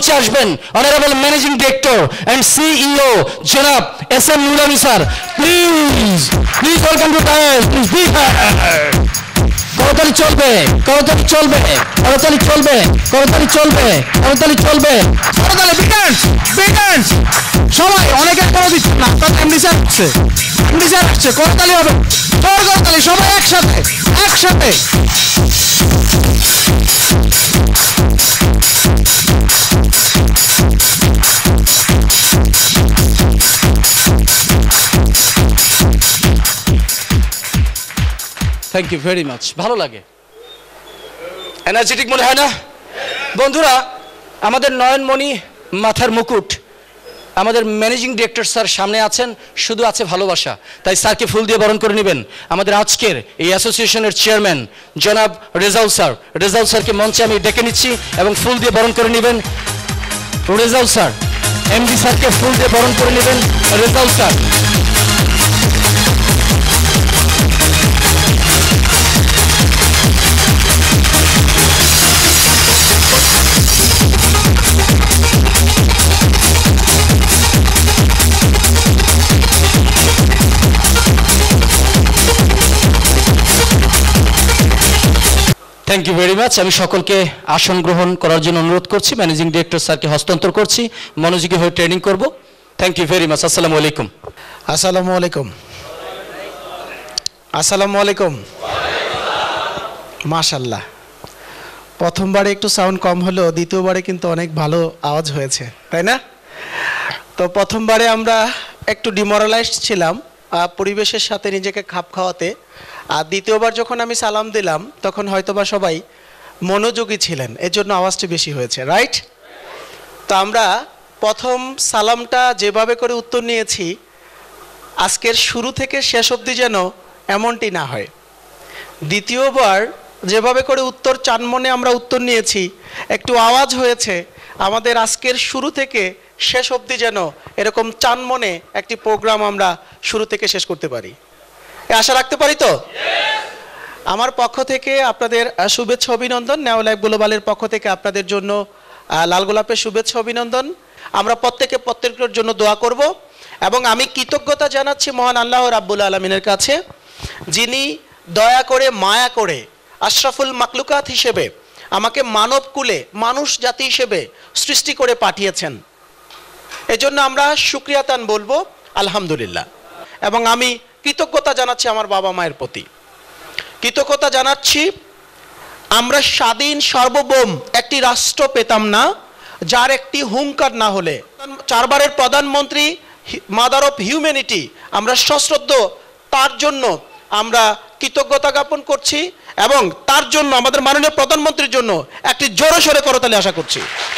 মঞ্চে আসবেন honourable managing director and CEO জনাব S M. Nurani sir. Please please welcome to dais. Please be করতালি চলবে, করতালি চলবে, করতালি চলবে, করতালি চলবে, করতালি চলবে, করতালি বিকাশ বিকাশ। সবাই অনেকে করে দিচ্ছে না, আপনার এমডি স্যার আসছে, এমডি স্যার আসছে, করতালি হবে, করতালি সবাই একসাথে একসাথে। Thank you very much. ভালো লাগে, এনার্জেটিক মনে হয় না বন্ধুরা? আমাদের নয়নমণি মাথার মুকুট আমাদের ম্যানেজিং ডিরেক্টর স্যার সামনে আছেন, শুধু আছে ভালোবাসা, তাই স্যারকে ফুল দিয়ে বরণ করে নেবেন। আমাদের আজকের এই অ্যাসোসিয়েশনের চেয়ারম্যান জনাব রেজাউল স্যার, রেজাউল স্যারকে মঞ্চে আমি ডেকে নিচ্ছি এবং ফুল দিয়ে বরণ করে নেবেন রেজাউল স্যার। এমডি স্যারকে ফুল দিয়ে বরণ করে নেবেন Rezaul sir. Thank you very much. আমি সকলকে আসন গ্রহণ করার জন্য অনুরোধ করছি, ম্যানেজিং ডিরেক্টর স্যারকে হস্তান্তর করছি, মনোযোগী হয়ে ট্রেনিং করব। Thank you very much. আসসালামু আলাইকুম। আসসালামু আলাইকুম। আসসালামু আলাইকুম। মাশাআল্লাহ, প্রথমবারে একটু সাউন্ড কম হলো, দ্বিতীয়বারে কিন্তু অনেক ভালো আওয়াজ হয়েছে, তাই না? তো প্রথমবারে আমরা একটু ডিমোরালাইজড ছিলাম পরিবেশের সাথে নিজেকে খাপ খাওয়াতে, আর দ্বিতীয়বার যখন আমি সালাম দিলাম তখন হয়তোবা সবাই মনোযোগী ছিলেন, এর জন্য আওয়াজটি বেশি হয়েছে, রাইট? তো আমরা প্রথম সালামটা যেভাবে করে উত্তর নিয়েছি, আজকের শুরু থেকে শেষ অবধি যেন এমনটি না হয়। দ্বিতীয়বার যেভাবে করে উত্তর চানমনে আমরা উত্তর নিয়েছি, একটু আওয়াজ হয়েছে, আমাদের আজকের শুরু থেকে শেষ অবধি যেন এরকম চানমনে একটি প্রোগ্রাম আমরা শুরু থেকে শেষ করতে পারি, আশা রাখতে পারি তো? আমার পক্ষ থেকে আপনাদের শুভেচ্ছা অভিনন্দন, নেও লাইফ গ্লোবালের পক্ষ থেকে আপনাদের জন্য লাল গোলাপের শুভেচ্ছা অভিনন্দন। আমরা প্রত্যেকের জন্য দোয়া করব এবং আমি কৃতজ্ঞতা জানাচ্ছি মহান আল্লাহ রাব্বুল আলামিনের কাছে, যিনি দয়া করে মায়া করে আশরাফুল মাকলুকাত হিসেবে আমাকে মানব কুলে মানুষ জাতি হিসেবে সৃষ্টি করে পাঠিয়েছেন। এজন্য আমরা শুকরিয়াতান বলবো আলহামদুলিল্লাহ। এবং আমি কৃতজ্ঞতা জানাচ্ছি আমার বাবা মায়ের প্রতি, কৃতজ্ঞতা জানাচ্ছি। আমরা স্বাধীন সার্বভৌম একটি রাষ্ট্র পেতাম না যার একটি হুঙ্কার না হলে। 4 বারের প্রধানমন্ত্রী, মাদার অফ হিউম্যানিটি, আমরা সশ্রদ্ধ তার জন্য আমরা কৃতজ্ঞতা জ্ঞাপন করছি এবং তার জন্য আমাদের মাননীয় প্রধানমন্ত্রীর জন্য একটি জোরে সোরে করতালি আশা করছি।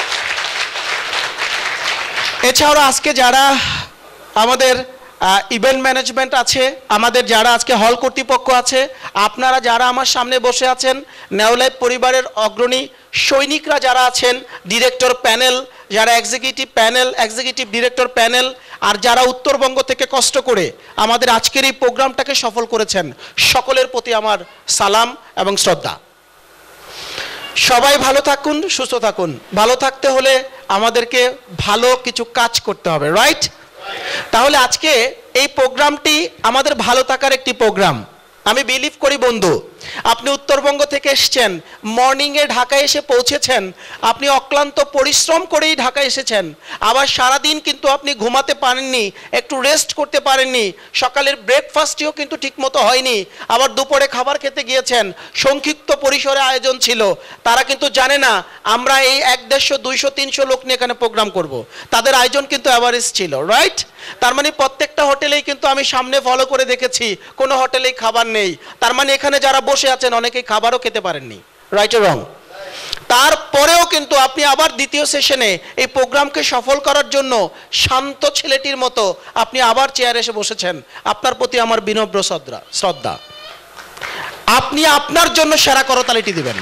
এছাড়াও আজকে যারা আমাদের ইভেন্ট ম্যানেজমেন্ট আছে, আমাদের যারা আজকে হল কর্তৃপক্ষ আছে, আপনারা যারা আমার সামনে বসে আছেন, নেও লাইফ পরিবারের অগ্রণী সৈনিকরা যারা আছেন, ডিরেক্টর প্যানেল, যারা executive panel, executive director panel, আর যারা উত্তরবঙ্গ থেকে কষ্ট করে আমাদের আজকের এই প্রোগ্রামটাকে সফল করেছেন, সকলের প্রতি আমার সালাম এবং শ্রদ্ধা। সবাই ভালো থাকুন, সুস্থ থাকুন। ভালো থাকতে হলে আমাদেরকে ভালো কিছু কাজ করতে হবে, রাইট? তাহলে আজকে এই প্রোগ্রামটি আমাদের ভালো থাকার একটি প্রোগ্রাম। আমি বিলিভ করি বন্ধু, আপনি উত্তরবঙ্গ থেকে এসেছেন, মর্নিংয়ে ঢাকায় এসে পৌঁছেছেন, আপনি অক্লান্ত পরিশ্রম করেই ঢাকায় এসেছেন, আবার সারাদিন কিন্তু আপনি ঘুমাতে পারেননি, একটু রেস্ট করতে পারেননি, সকালের ব্রেকফাস্টটিও কিন্তু ঠিকমতো হয়নি, আবার দুপুরে খাবার খেতে গিয়েছেন, সংক্ষিপ্ত পরিসরে আয়োজন ছিল। তারা কিন্তু জানে না আমরা এই 100, 200, 300 লোক নিয়ে এখানে প্রোগ্রাম করব। তাদের আয়োজন কিন্তু অ্যাভারেজ ছিল, রাইট? তার মানে প্রত্যেকটা হোটেলেই কিন্তু আমি সামনে ফলো করে দেখেছি কোনো হোটেলেই খাবার নেই। তার মানে এখানে যারা বসে আছেন অনেকেই খাবারও খেতে পারেননি, রাইট অর রং? তারপরেও কিন্তু আপনি আবার দ্বিতীয় সেশনে এই প্রোগ্রামকে সফল করার জন্য শান্ত ছেলেটির মতো আপনি আবার চেয়ারে এসে বসেছেন। আপনার প্রতি আমার বিনম্র শ্রদ্ধা। আপনি আপনার জন্য সেরা করতালিটি দিবেন।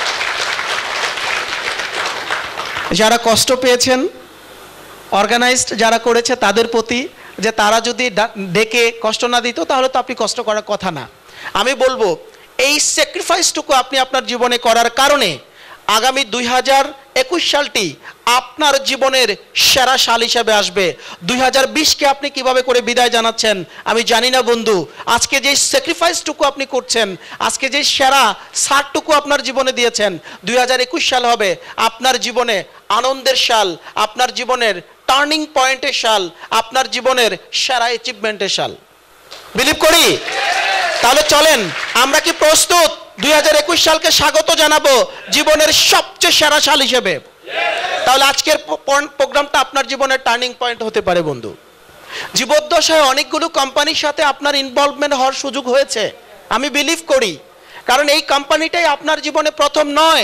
যারা কষ্ট পেয়েছেন, অর্গানাইজড যারা করেছে তাদের প্রতি, যে তারা যদি ডেকে কষ্ট না দিত তাহলে তো আপনি কষ্ট করার কথা না। আমি বলবো এই স্যাক্রিফাইসটুকু আপনি আপনার জীবনে করার কারণে আগামী 2021 সালটি আপনার জীবনের সেরা সাল হিসেবে আসবে। 2020কে আপনি কিভাবে করে বিদায় জানাচ্ছেন আমি জানি না বন্ধু। আজকে যে স্যাক্রিফাইসটুকু আপনি করছেন, আজকে যে সেরা সারটুকু আপনার জীবনে দিয়েছেন, 2021 সাল হবে আপনার জীবনে আনন্দের সাল, আপনার জীবনের টার্নিং পয়েন্টের সাল, আপনার জীবনের সেরা অ্যাচিভমেন্টের সাল। বিলিভ করি? তাহলে চলেন, আমরা কি প্রস্তুত 2021 সালকে স্বাগত জানাবো জীবনের সবচেয়ে সেরা সাল হিসেবে? তাহলে আজকের প্রোগ্রামটা আপনার জীবনের টার্নিং পয়েন্ট হতে পারে বন্ধু। জীবদ্দশায় অনেকগুলো কোম্পানির সাথে আপনার ইনভলভমেন্ট হওয়ার সুযোগ হয়েছে, আমি বিলিভ করি, কারণ এই কোম্পানিটাই আপনার জীবনে প্রথম নয়।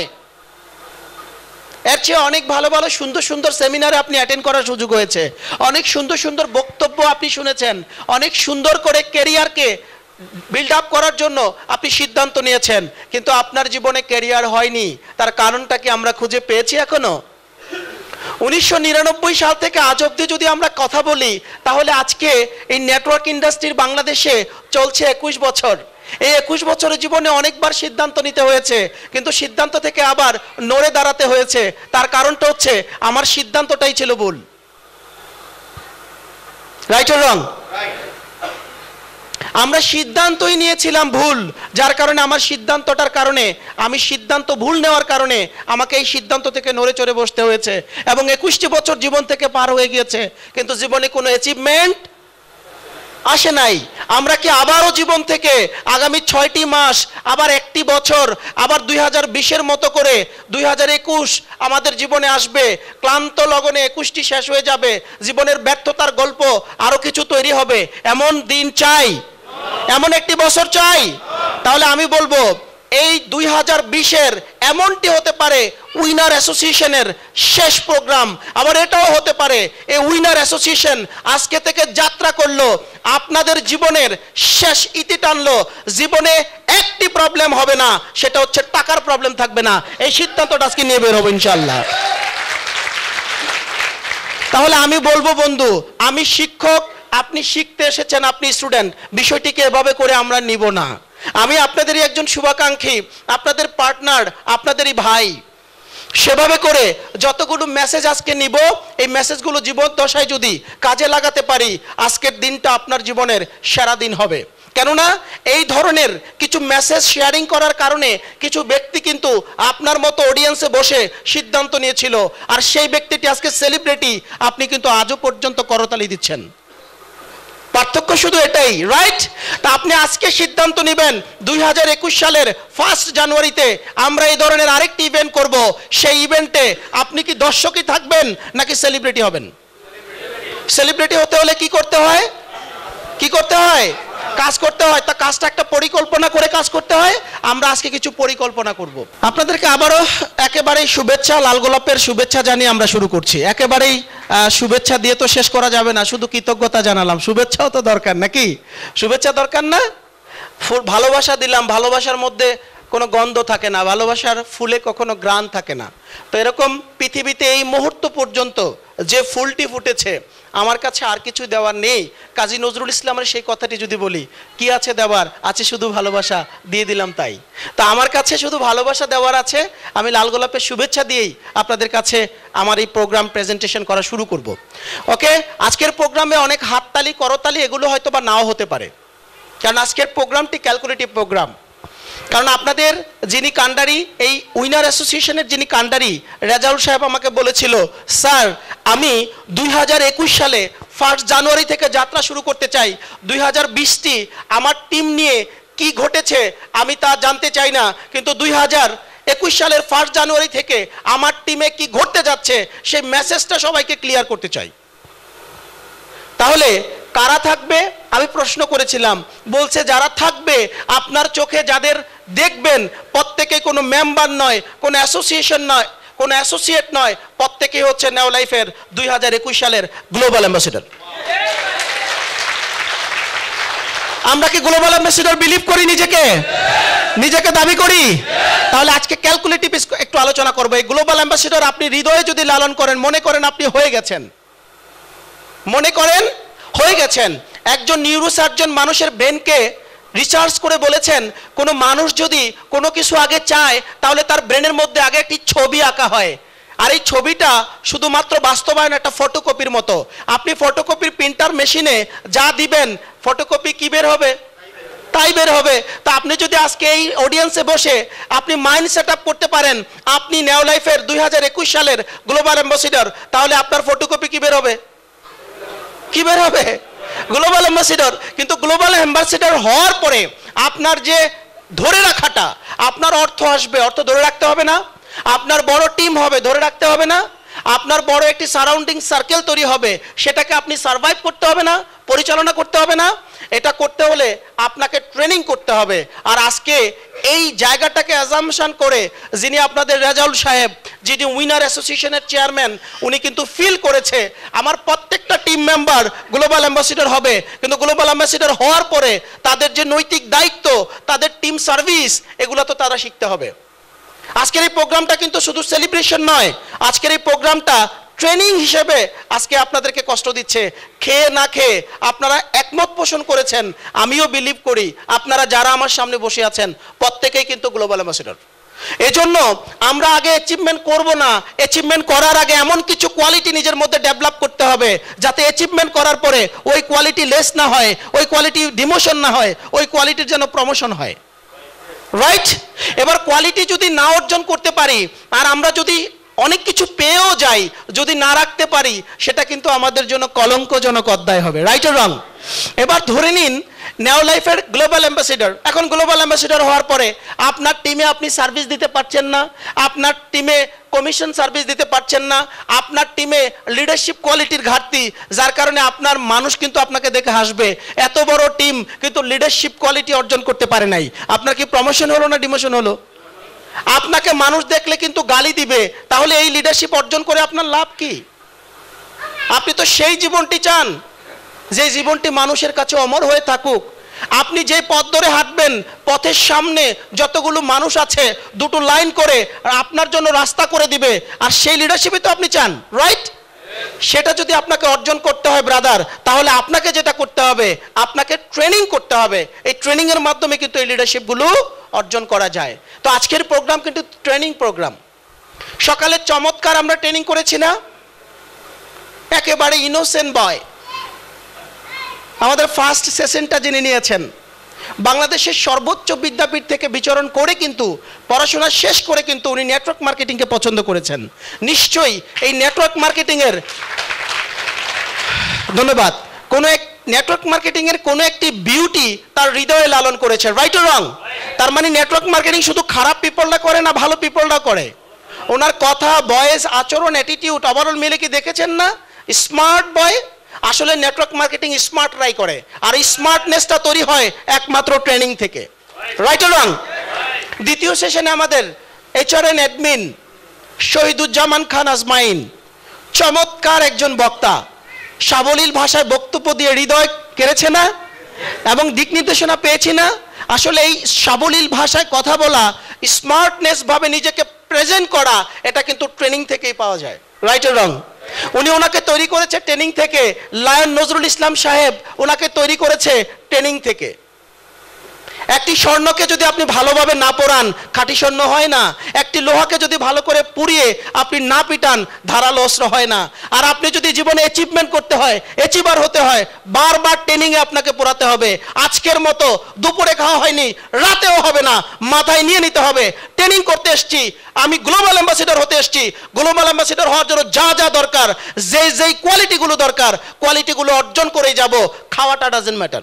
এর চেয়ে অনেক ভালো ভালো সুন্দর সুন্দর সেমিনারে আপনি অ্যাটেন্ড করার সুযোগ হয়েছে, অনেক সুন্দর সুন্দর বক্তব্য আপনি শুনেছেন, অনেক সুন্দর করে ক্যারিয়ারকে বিল্ড আপ করার জন্য আপনি সিদ্ধান্ত নিয়েছেন, কিন্তু আপনার জীবনে ক্যারিয়ার হয়নি। তার কারণটা কি আমরা খুঁজে পেয়েছি এখনো? 1999 সাল থেকে আজ অব্দি যদি আমরা কথা বলি, তাহলে আজকে এই নেটওয়ার্ক ইন্ডাস্ট্রির বাংলাদেশে চলছে 21 বছর। এই 21 বছরের জীবনে অনেকবার সিদ্ধান্ত নিতে হয়েছে, কিন্তু সিদ্ধান্ত থেকে আবার নড়ে দাঁড়াতে হয়েছে। তার কারণটা হচ্ছে আমার সিদ্ধান্তটাই ছিল ভুল। Right or wrong? আমরা সিদ্ধান্তই নিয়েছিলাম ভুল, যার কারণে আমার সিদ্ধান্তটার কারণে, আমি সিদ্ধান্ত ভুল নেওয়ার কারণে আমাকে এই সিদ্ধান্ত থেকে নড়ে চড়ে বসতে হয়েছে, এবং 21টি বছর জীবন থেকে পার হয়ে গিয়েছে, কিন্তু জীবনে কোনো অ্যাচিভমেন্ট আসে নাই। আমরা কি আবারও জীবন থেকে আগামী 6টি মাস, আবার একটি বছর, আবার 2020-এর মতো করে 2021 আমাদের জীবনে আসবে, ক্লান্ত লগনে 21টি শেষ হয়ে যাবে, জীবনের ব্যর্থতার গল্প আরো কিছু তৈরি হবে, এমন দিন চাই? এমন একটি বছর চাই? তাহলে আমি বলবো এই 2020-এর এমনটি হতে পারে উইনার অ্যাসোসিয়েশনের শেষ প্রোগ্রাম, আবার এটাও হতে পারে এই উইনার অ্যাসোসিয়েশন আজকে থেকে যাত্রা করলো, আপনাদের জীবনের শেষ ইতি টানলো। জীবনে একটি প্রবলেম হবে না, সেটা হচ্ছে টাকার প্রবলেম থাকবে না। এই সিদ্ধান্তটা আজকে নিয়ে বের হবো ইনশাল্লাহ। তাহলে আমি বলবো বন্ধু, আমি শিক্ষক, আপনি শিখতে এসেছেন, আপনি স্টুডেন্ট, বিষয়টিকে এভাবে করে আমরা নিব না। আমি আপনাদেরই একজন শুভাকাঙ্ক্ষী, আপনাদের পার্টনার, আপনাদেরই ভাই। সেভাবে করে যতগুলো মেসেজ আজকে নিব, এই মেসেজগুলো জীবদ্দশায় যদি কাজে লাগাতে পারি, আজকের দিনটা আপনার জীবনের সেরা দিন হবে। কেননা এই ধরনের কিছু মেসেজ শেয়ারিং করার কারণে কিছু ব্যক্তি কিন্তু আপনার মতো অডিয়েন্সে বসে সিদ্ধান্ত নিয়েছিল, আর সেই ব্যক্তিটি আজকে সেলিব্রিটি, আপনি কিন্তু আজও পর্যন্ত করতালি দিচ্ছেন। পার্থক্য শুধু এটাই, রাইট? তা আপনি আজকে সিদ্ধান্ত নেবেন 2021 সালের 1 জানুয়ারিতে আমরা এই ধরনের আরেকটি ইভেন্ট করব। সেই ইভেন্টে আপনি কি দর্শকই থাকবেন নাকি সেলিব্রিটি হবেন? সেলিব্রিটি হতে হলে কি করতে হয়? কি করতে হয়? কাজ করতে হয়। তা কাজটা একটা পরিকল্পনা করে কাজ করতে হয়। আমরা আজকে কিছু পরিকল্পনা করব। আপনাদেরকে আবারও একেবারেই শুভেচ্ছা, লাল গোলাপের শুভেচ্ছা জানিয়ে আমরা শুরু করছি। একেবারেই শুভেচ্ছা দিয়ে তো শেষ করা যাবে না, শুধু কৃতজ্ঞতা জানালাম, শুভেচ্ছাও তো দরকার নাকি? শুভেচ্ছা দরকার না? ভালোবাসা দিলাম, ভালোবাসার মধ্যে কোনো গন্ধ থাকে না, ভালোবাসার ফুলে কখনো ঘ্রাণ থাকে না। তো এরকম পৃথিবীতে এই মুহূর্ত পর্যন্ত যে ফুলটি ফুটেছে, আমার কাছে আর কিছু দেওয়ার নেই। কাজী নজরুল ইসলামের সেই কথাটি যদি বলি, কি আছে দেওয়ার? আছে শুধু ভালোবাসা, দিয়ে দিলাম তাই। তা আমার কাছে শুধু ভালোবাসা দেওয়ার আছে। আমি লাল গোলাপের শুভেচ্ছা দিয়েই আপনাদের কাছে আমার এই প্রোগ্রাম প্রেজেন্টেশন করা শুরু করব। ওকে, আজকের প্রোগ্রামে অনেক হাততালি, করতালি এগুলো হয়তো বা নাও হতে পারে, কারণ আজকের প্রোগ্রামটি ক্যালকুলেটিভ প্রোগ্রাম। কারণ আপনাদের যিনি কান্ডারি, এই উইনার অ্যাসোসিয়েশনের যিনি কান্ডারি, রেজাউল সাহেব আমাকে বলেছিল, স্যার আমি 2021 সালে 1 জানুয়ারি থেকে যাত্রা শুরু করতে চাই। 2020টি আমার টিম নিয়ে কি ঘটেছে আমি তা জানতে চাই না, কিন্তু 2021 সালের 1 জানুয়ারি থেকে আমার টিমে কি ঘটতে যাচ্ছে সেই মেসেজটা সবাইকে ক্লিয়ার করতে চাই। তাহলে কারা থাকবে? আমি প্রশ্ন করেছিলাম, বলছে যারা থাকবে আপনার চোখে যাদের দেখবেন প্রত্যেকে কোনো মেম্বার নয়, কোনো অ্যাসোসিয়েশন নয়, কোনো অ্যাসোসিয়েট নয়, প্রত্যেকেই হচ্ছে নেও লাইফের 2021 সালের গ্লোবাল অ্যাম্বাসেডর। আমরা কি গ্লোবাল অ্যাম্বাসেডর বিলিভ করি? নিজেকে দাবি করি? তাহলে আজকে ক্যালকুলেটিভ একটু আলোচনা করবো। এই গ্লোবাল অ্যাম্বাসেডর আপনি হৃদয়ে যদি লালন করেন, মনে করেন আপনি হয়ে গেছেন, মনে করেন হয়ে গেছেন। একজন নিউরোসার্জন মানুষের ব্রেনকে রিসার্চ করে বলেছেন কোনো মানুষ যদি কোনো কিছু আগে চায় তাহলে তার ব্রেনের মধ্যে আগে একটি ছবি আঁকা হয়, আর এই ছবিটা শুধুমাত্র বাস্তবায়ন একটা ফটোকপির মতো। আপনি ফটোকপির প্রিন্টার মেশিনে যা দিবেন ফটোকপি কি বের হবে, তাই বের হবে। তা আপনি যদি আজকে এই অডিয়েন্সে বসে আপনি মাইন্ড সেট আপ করতে পারেন আপনি নেও লাইফের 2021 সালের গ্লোবাল অ্যাম্বাসিডর, তাহলে আপনার ফটোকপি কি বের হবে, কি বের হবে, গ্লোবাল অ্যাম্বাসিডর। কিন্তু গ্লোবাল অ্যাম্বাসিডর হওয়ার পরে আপনার যে ধরে রাখাটা, আপনার অর্থ আসবে, অর্থ ধরে রাখতে হবে না, আপনার বড় টিম হবে, ধরে রাখতে হবে না, আপনার বড় একটি সারাউন্ডিং সার্কেল তৈরি হবে, সেটাকে আপনি সার্ভাইভ করতে হবে না, পরিচালনা করতে হবে না। এটা করতে হলে আপনাকে ট্রেনিং করতে হবে। আর আজকে এই জায়গাটাকে অ্যাজাম্পশন করে যিনি আপনাদের রেজাউল সাহেব, যিনি উইনার অ্যাসোসিয়েশনের চেয়ারম্যান, উনি কিন্তু ফিল করেছে আমার প্রত্যেকটা টিম মেম্বার গ্লোবাল অ্যাম্বাসিডর হবে। কিন্তু গ্লোবাল অ্যাম্বাসিডর হওয়ার পরে তাদের যে নৈতিক দায়িত্ব, তাদের টিম সার্ভিস, এগুলো তো তারা শিখতে হবে। আজকের এই প্রোগ্রামটা কিন্তু শুধু সেলিব্রেশন নয়, আজকের এই প্রোগ্রামটা ট্রেনিং হিসেবে আজকে আপনাদেরকে কষ্ট দিচ্ছে। খেয়ে না খেয়ে আপনারা একমত পোষণ করেছেন, আমিও বিলিভ করি আপনারা যারা আমার সামনে বসে আছেন প্রত্যেকেই কিন্তু গ্লোবাল অ্যাম্বাসিডর। এজন্য আমরা আগে অ্যাচিভমেন্ট করব না, অ্যাচিভমেন্ট করার আগে এমন কিছু কোয়ালিটি নিজের মধ্যে ডেভেলপ করতে হবে যাতে অ্যাচিভমেন্ট করার পরে ওই কোয়ালিটি লেস না হয়, ওই কোয়ালিটি ডিমোশন না হয়, ওই কোয়ালিটির যেন প্রমোশন হয়। রাইট? এবার কোয়ালিটি যদি না অর্জন করতে পারি আর আমরা যদি অনেক কিছু পেয়েও যাই, যদি না রাখতে পারি, সেটা কিন্তু আমাদের জন্য কলঙ্কজনক অধ্যায় হবে। Right or wrong? এবার ধরে নিন নেও লাইফের গ্লোবাল অ্যাম্বাসিডর। এখন গ্লোবাল অ্যাম্বাসিডর হওয়ার পরে আপনার টিমে আপনি সার্ভিস দিতে পারছেন না, আপনার টিমে কমিশন সার্ভিস দিতে পারছেন না, আপনার টিমে লিডারশিপ কোয়ালিটির ঘাটতি, যার কারণে আপনার মানুষ কিন্তু আপনাকে দেখে হাসবে, এত বড় টিম কিন্তু লিডারশিপ কোয়ালিটি অর্জন করতে পারে নাই। আপনার কি প্রমোশন হলো না ডিমোশন হলো? আপনাকে মানুষ দেখলে কিন্তু গালি দিবে, তাহলে এই লিডারশিপ অর্জন করে আপনার লাভ কি? আপনি তো সেই জীবনটি চান যে জীবনটি মানুষের কাছে অমর হয়ে থাকুক। আপনি যে পথ ধরে হাঁটবেন, পথের সামনে যতগুলো মানুষ আছে দুটো লাইন করে আপনার জন্য রাস্তা করে দিবে, আর সেই লিডারশিপই তো আপনি চান। রাইট? সেটা যদি আপনাকে অর্জন করতে হয় ব্রাদার, তাহলে আপনাকে যেটা করতে হবে, আপনাকে ট্রেনিং করতে হবে। এই ট্রেনিং এর মাধ্যমে কিন্তু এই লিডারশিপগুলো অর্জন করা যায়। তো আজকের প্রোগ্রাম কিন্তু ট্রেনিং প্রোগ্রাম। সকালে চমৎকার আমরা ট্রেনিং করেছি না? একেবারে ইনোসেন্ট বয় আমাদের ফার্স্ট সেশনটা যিনি নিয়েছেন, বাংলাদেশের সর্বোচ্চ বিদ্যাপীঠ থেকে বিচরণ করে কিন্তু পড়াশোনা শেষ করে কিন্তু উনি নেটওয়ার্ক মার্কেটিংকে পছন্দ করেছেন। নিশ্চয়ই এই নেটওয়ার্ক মার্কেটিংয়ের ধন্যবাদ, কোনো এক নেটওয়ার্ক মার্কেটিংয়ের কোনো একটি বিউটি তার হৃদয়ে লালন করেছে। Right or wrong? তার মানে নেটওয়ার্ক মার্কেটিং শুধু খারাপ পিপলরা করে না, ভালো পিপলরা করে। ওনার কথা, ভয়েস, আচরণ, অ্যাটিটিউড ওভারঅল মিলে কি দেখেছেন না? Smart boy. আসলে নেটওয়ার্ক মার্কেটিং স্মার্টরাই করে, আর স্মার্টনেসটা তৈরি হয় একমাত্র ট্রেনিং থেকে। Right or wrong? দ্বিতীয় সেশনে আমাদের এইচআরএন অ্যাডমিন শহীদুজ্জামান খান আজমাইন, চমৎকার একজন বক্তা, সাবলীল ভাষায় বক্তব্য দিয়ে হৃদয় কেড়েছে না এবং দিক নির্দেশনা পেয়েছি না? আসলে এই সাবলীল ভাষায় কথা বলা, স্মার্টনেস ভাবে নিজেকে প্রেজেন্ট করা, এটা কিন্তু ট্রেনিং থেকেই পাওয়া যায়। Right or wrong? উনি ওনাকে তৈরি করেছে ট্রেনিং থেকে। লায়ন নজরুল ইসলাম সাহেব ওনাকে তৈরি করেছে ট্রেনিং থেকে। একটি স্বর্ণকে যদি আপনি ভালোভাবে না পোড়ান, খাঁটি স্বর্ণ হয় না। একটি লোহাকে যদি ভালো করে পুড়িয়ে আপনি না পিটান, ধারালো অস্ত্র হয় না। আর আপনি যদি জীবনে অ্যাচিভমেন্ট করতে হয়, অ্যাচিভার হতে হয়, বারবার ট্রেনিংয়ে আপনাকে পোড়াতে হবে। আজকের মতো দুপুরে খাওয়া হয়নি, রাতেও হবে না, মাথায় নিয়ে নিতে হবে ট্রেনিং করতে এসছি, আমি গ্লোবাল অ্যাম্বাসিডর হতে এসছি। গ্লোবাল অ্যাম্বাসিডর হওয়ার জন্য যা যা দরকার, যেই কোয়ালিটিগুলো দরকার, কোয়ালিটিগুলো অর্জন করেই যাব। খাওয়াটা ডাজেন্ট ম্যাটার।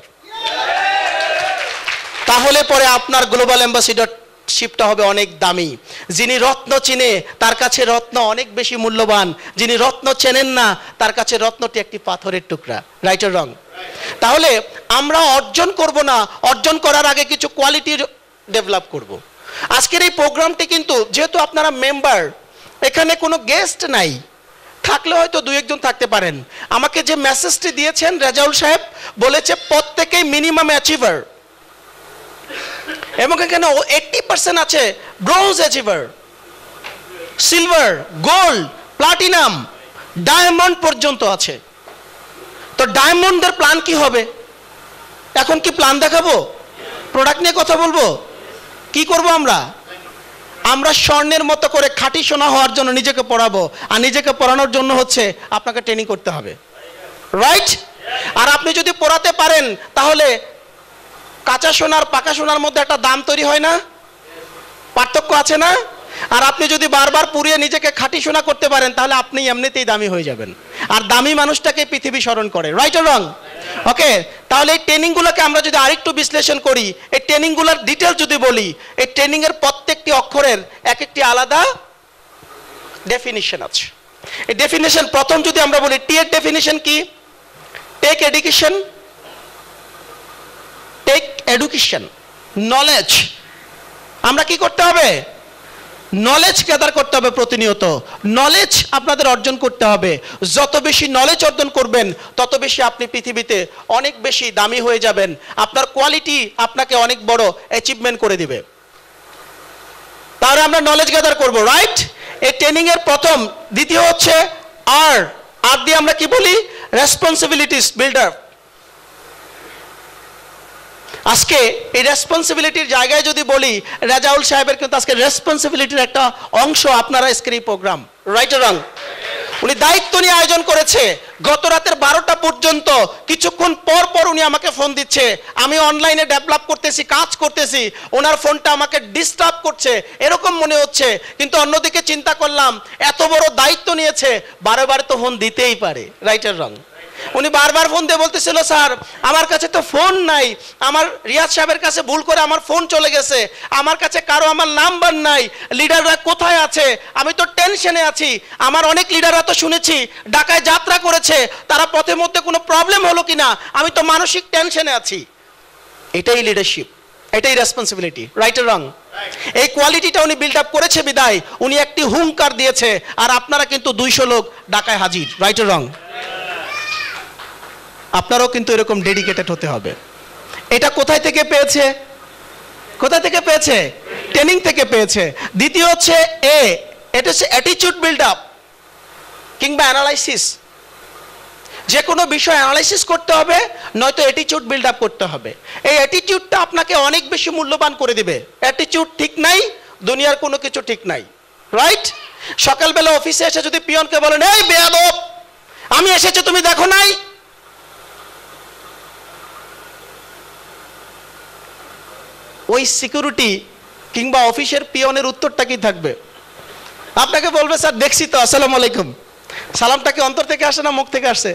তাহলে পরে আপনার গ্লোবাল অ্যাম্বাসিডরশিপটা হবে অনেক দামি। যিনি রত্ন চিনে তার কাছে রত্ন অনেক বেশি মূল্যবান, যিনি রত্ন চেনেন না তার কাছে রত্নটি একটি পাথরের টুকরা। Right or wrong? তাহলে আমরা অর্জন করব না, অর্জন করার আগে কিছু কোয়ালিটির ডেভেলপ করব। আজকের এই প্রোগ্রামটি কিন্তু যেহেতু আপনারা মেম্বার, এখানে কোনো গেস্ট নাই, থাকলে হয়তো দু একজন থাকতে পারেন। আমাকে যে মেসেজটি দিয়েছেন রেজাউল সাহেব, বলেছে প্রত্যেকেই মিনিমাম অ্যাচিভার, এবং এখানে 80% আছে bronze achiever, silver, gold, platinum, diamond পর্যন্ত আছে। তো ডায়মন্ডের প্ল্যান কি হবে? এখন কি প্ল্যান দেখাবো? প্রোডাক্ট নিয়ে কথা বলবো। কি করব আমরা? আমরা স্বর্ণের মতো করে খাঁটি সোনা হওয়ার জন্য নিজেকে পড়াবো, আর নিজেকে পড়ানোর জন্য হচ্ছে আপনাকে ট্রেনিং করতে হবে, রাইট? আর আপনি যদি পড়াতে পারেন তাহলে কাঁচা সোনার পাকা সোনার মধ্যে একটা দাম তৈরি হয় না? পার্থক্য আছে না? আর আপনি যদি বারবার পুড়িয়ে নিজেকে খাঁটি সোনা করতে পারেন তাহলে আপনি এমনিতেই দামি হয়ে যাবেন। আর দামি মানুষটাকে পৃথিবী স্মরণ করে, রাইট অর রং? ওকে, তাহলে এই ট্রেনিংগুলোকে আমরা যদি আরেকটু বিশ্লেষণ করি, এই ট্রেনিংগুলোর ডিটেল যদি বলি, এই ট্রেনিংয়ের প্রত্যেকটি অক্ষরের এক একটি আলাদা ডেফিনিশন আছে। এই ডেফিনিশন প্রথম যদি আমরা বলি, টি এর ডেফিনিশন কি? Take education, take education, knowledge. আমরা কি করতে হবে? নলেজ গ্যাদার করতে হবে প্রতিনিয়ত। নলেজ আপনাদের অর্জন করতে হবে। যত বেশি নলেজ অর্জন করবেন তত বেশি আপনি পৃথিবীতে অনেক বেশি দামি হয়ে যাবেন। আপনার কোয়ালিটি আপনাকে অনেক বড় অ্যাচিভমেন্ট করে দিবে। তাহলে আমরা নলেজ গ্যাদার করব, রাইট? এই ট্রেনিং এর প্রথম। দ্বিতীয় হচ্ছে আর দিয়ে আমরা কি বলি? Responsibilities builder. আজকে এই রেসপন্সিবিলিটির জায়গায় যদি বলি, রাজাউল সাহেবের কিন্তু আজকে রেসপন্সিবিলিটির একটা অংশ আপনারা আজকের এই প্রোগ্রাম, রাইট অর রং? উনি দায়িত্ব নিয়ে আয়োজন করেছে। গত রাতের 12টা পর্যন্ত কিছুক্ষণ পর পর উনি আমাকে ফোন দিচ্ছে, আমি অনলাইনে ডেভেলপ করতেছি, কাজ করতেছি, ওনার ফোনটা আমাকে ডিস্টার্ব করছে এরকম মনে হচ্ছে। কিন্তু অন্যদিকে চিন্তা করলাম, এত বড় দায়িত্ব নিয়েছে, বারে বারে তো ফোন দিতেই পারে, রাইট অর রং? উনি বারবার ফোন দিয়ে বলতেছিল, স্যার আমার কাছে তো ফোন নাই, আমার রিয়াজ সাহেবের কাছে ভুল করে আমার ফোন চলে গেছে, আমার কাছে কারো আমার নাম্বার নাই, লিডাররা কোথায় আছে, আমি তো টেনশনে আছি। আমার অনেক লিডাররা তো শুনেছি ঢাকায় যাত্রা করেছে, তারা পথের মধ্যে কোনো প্রবলেম হলো কিনা, আমি তো মানসিক টেনশনে আছি। এটাই লিডারশিপ, এটাই রেসপন্সিবিলিটি, রাইট অর রং? এই কোয়ালিটিটা উনি বিল্ড আপ করেছে বিদায় উনি একটি হুঙ্কার দিয়েছে, আর আপনারা কিন্তু 200 লোক ঢাকায় হাজির, রাইট অর রং? আপনারাও কিন্তু এরকম ডেডিকেটেড হতে হবে। এটা কোথায় থেকে পেয়েছে? কোথায় থেকে পেয়েছে? ট্রেনিং থেকে পেয়েছে। দ্বিতীয় হচ্ছে এটা হচ্ছে অ্যাটিটিউড বিল্ড আপ কিংবা অ্যানালাইসিস। যে কোনো বিষয় অ্যানালাইসিস করতে হবে, নয়তো অ্যাটিটিউড বিল্ড আপ করতে হবে। এই অ্যাটিটিউডটা আপনাকে অনেক বেশি মূল্যবান করে দিবে। অ্যাটিটিউড ঠিক নাই, দুনিয়ার কোনো কিছু ঠিক নাই, রাইট? সকালবেলা অফিসে এসে যদি পিয়নকে বলেন, এই বেয়াদব আমি এসেছি তুমি দেখো নাই, ওই সিকিউরিটি কিংবা অফিসের পিয়নের উত্তরটা কি থাকবে? আপনাকে বলবে, স্যার দেখছি তো, আসসালামু আলাইকুম। সালামটা কি অন্তর থেকে আসে না মুখ থেকে আসে?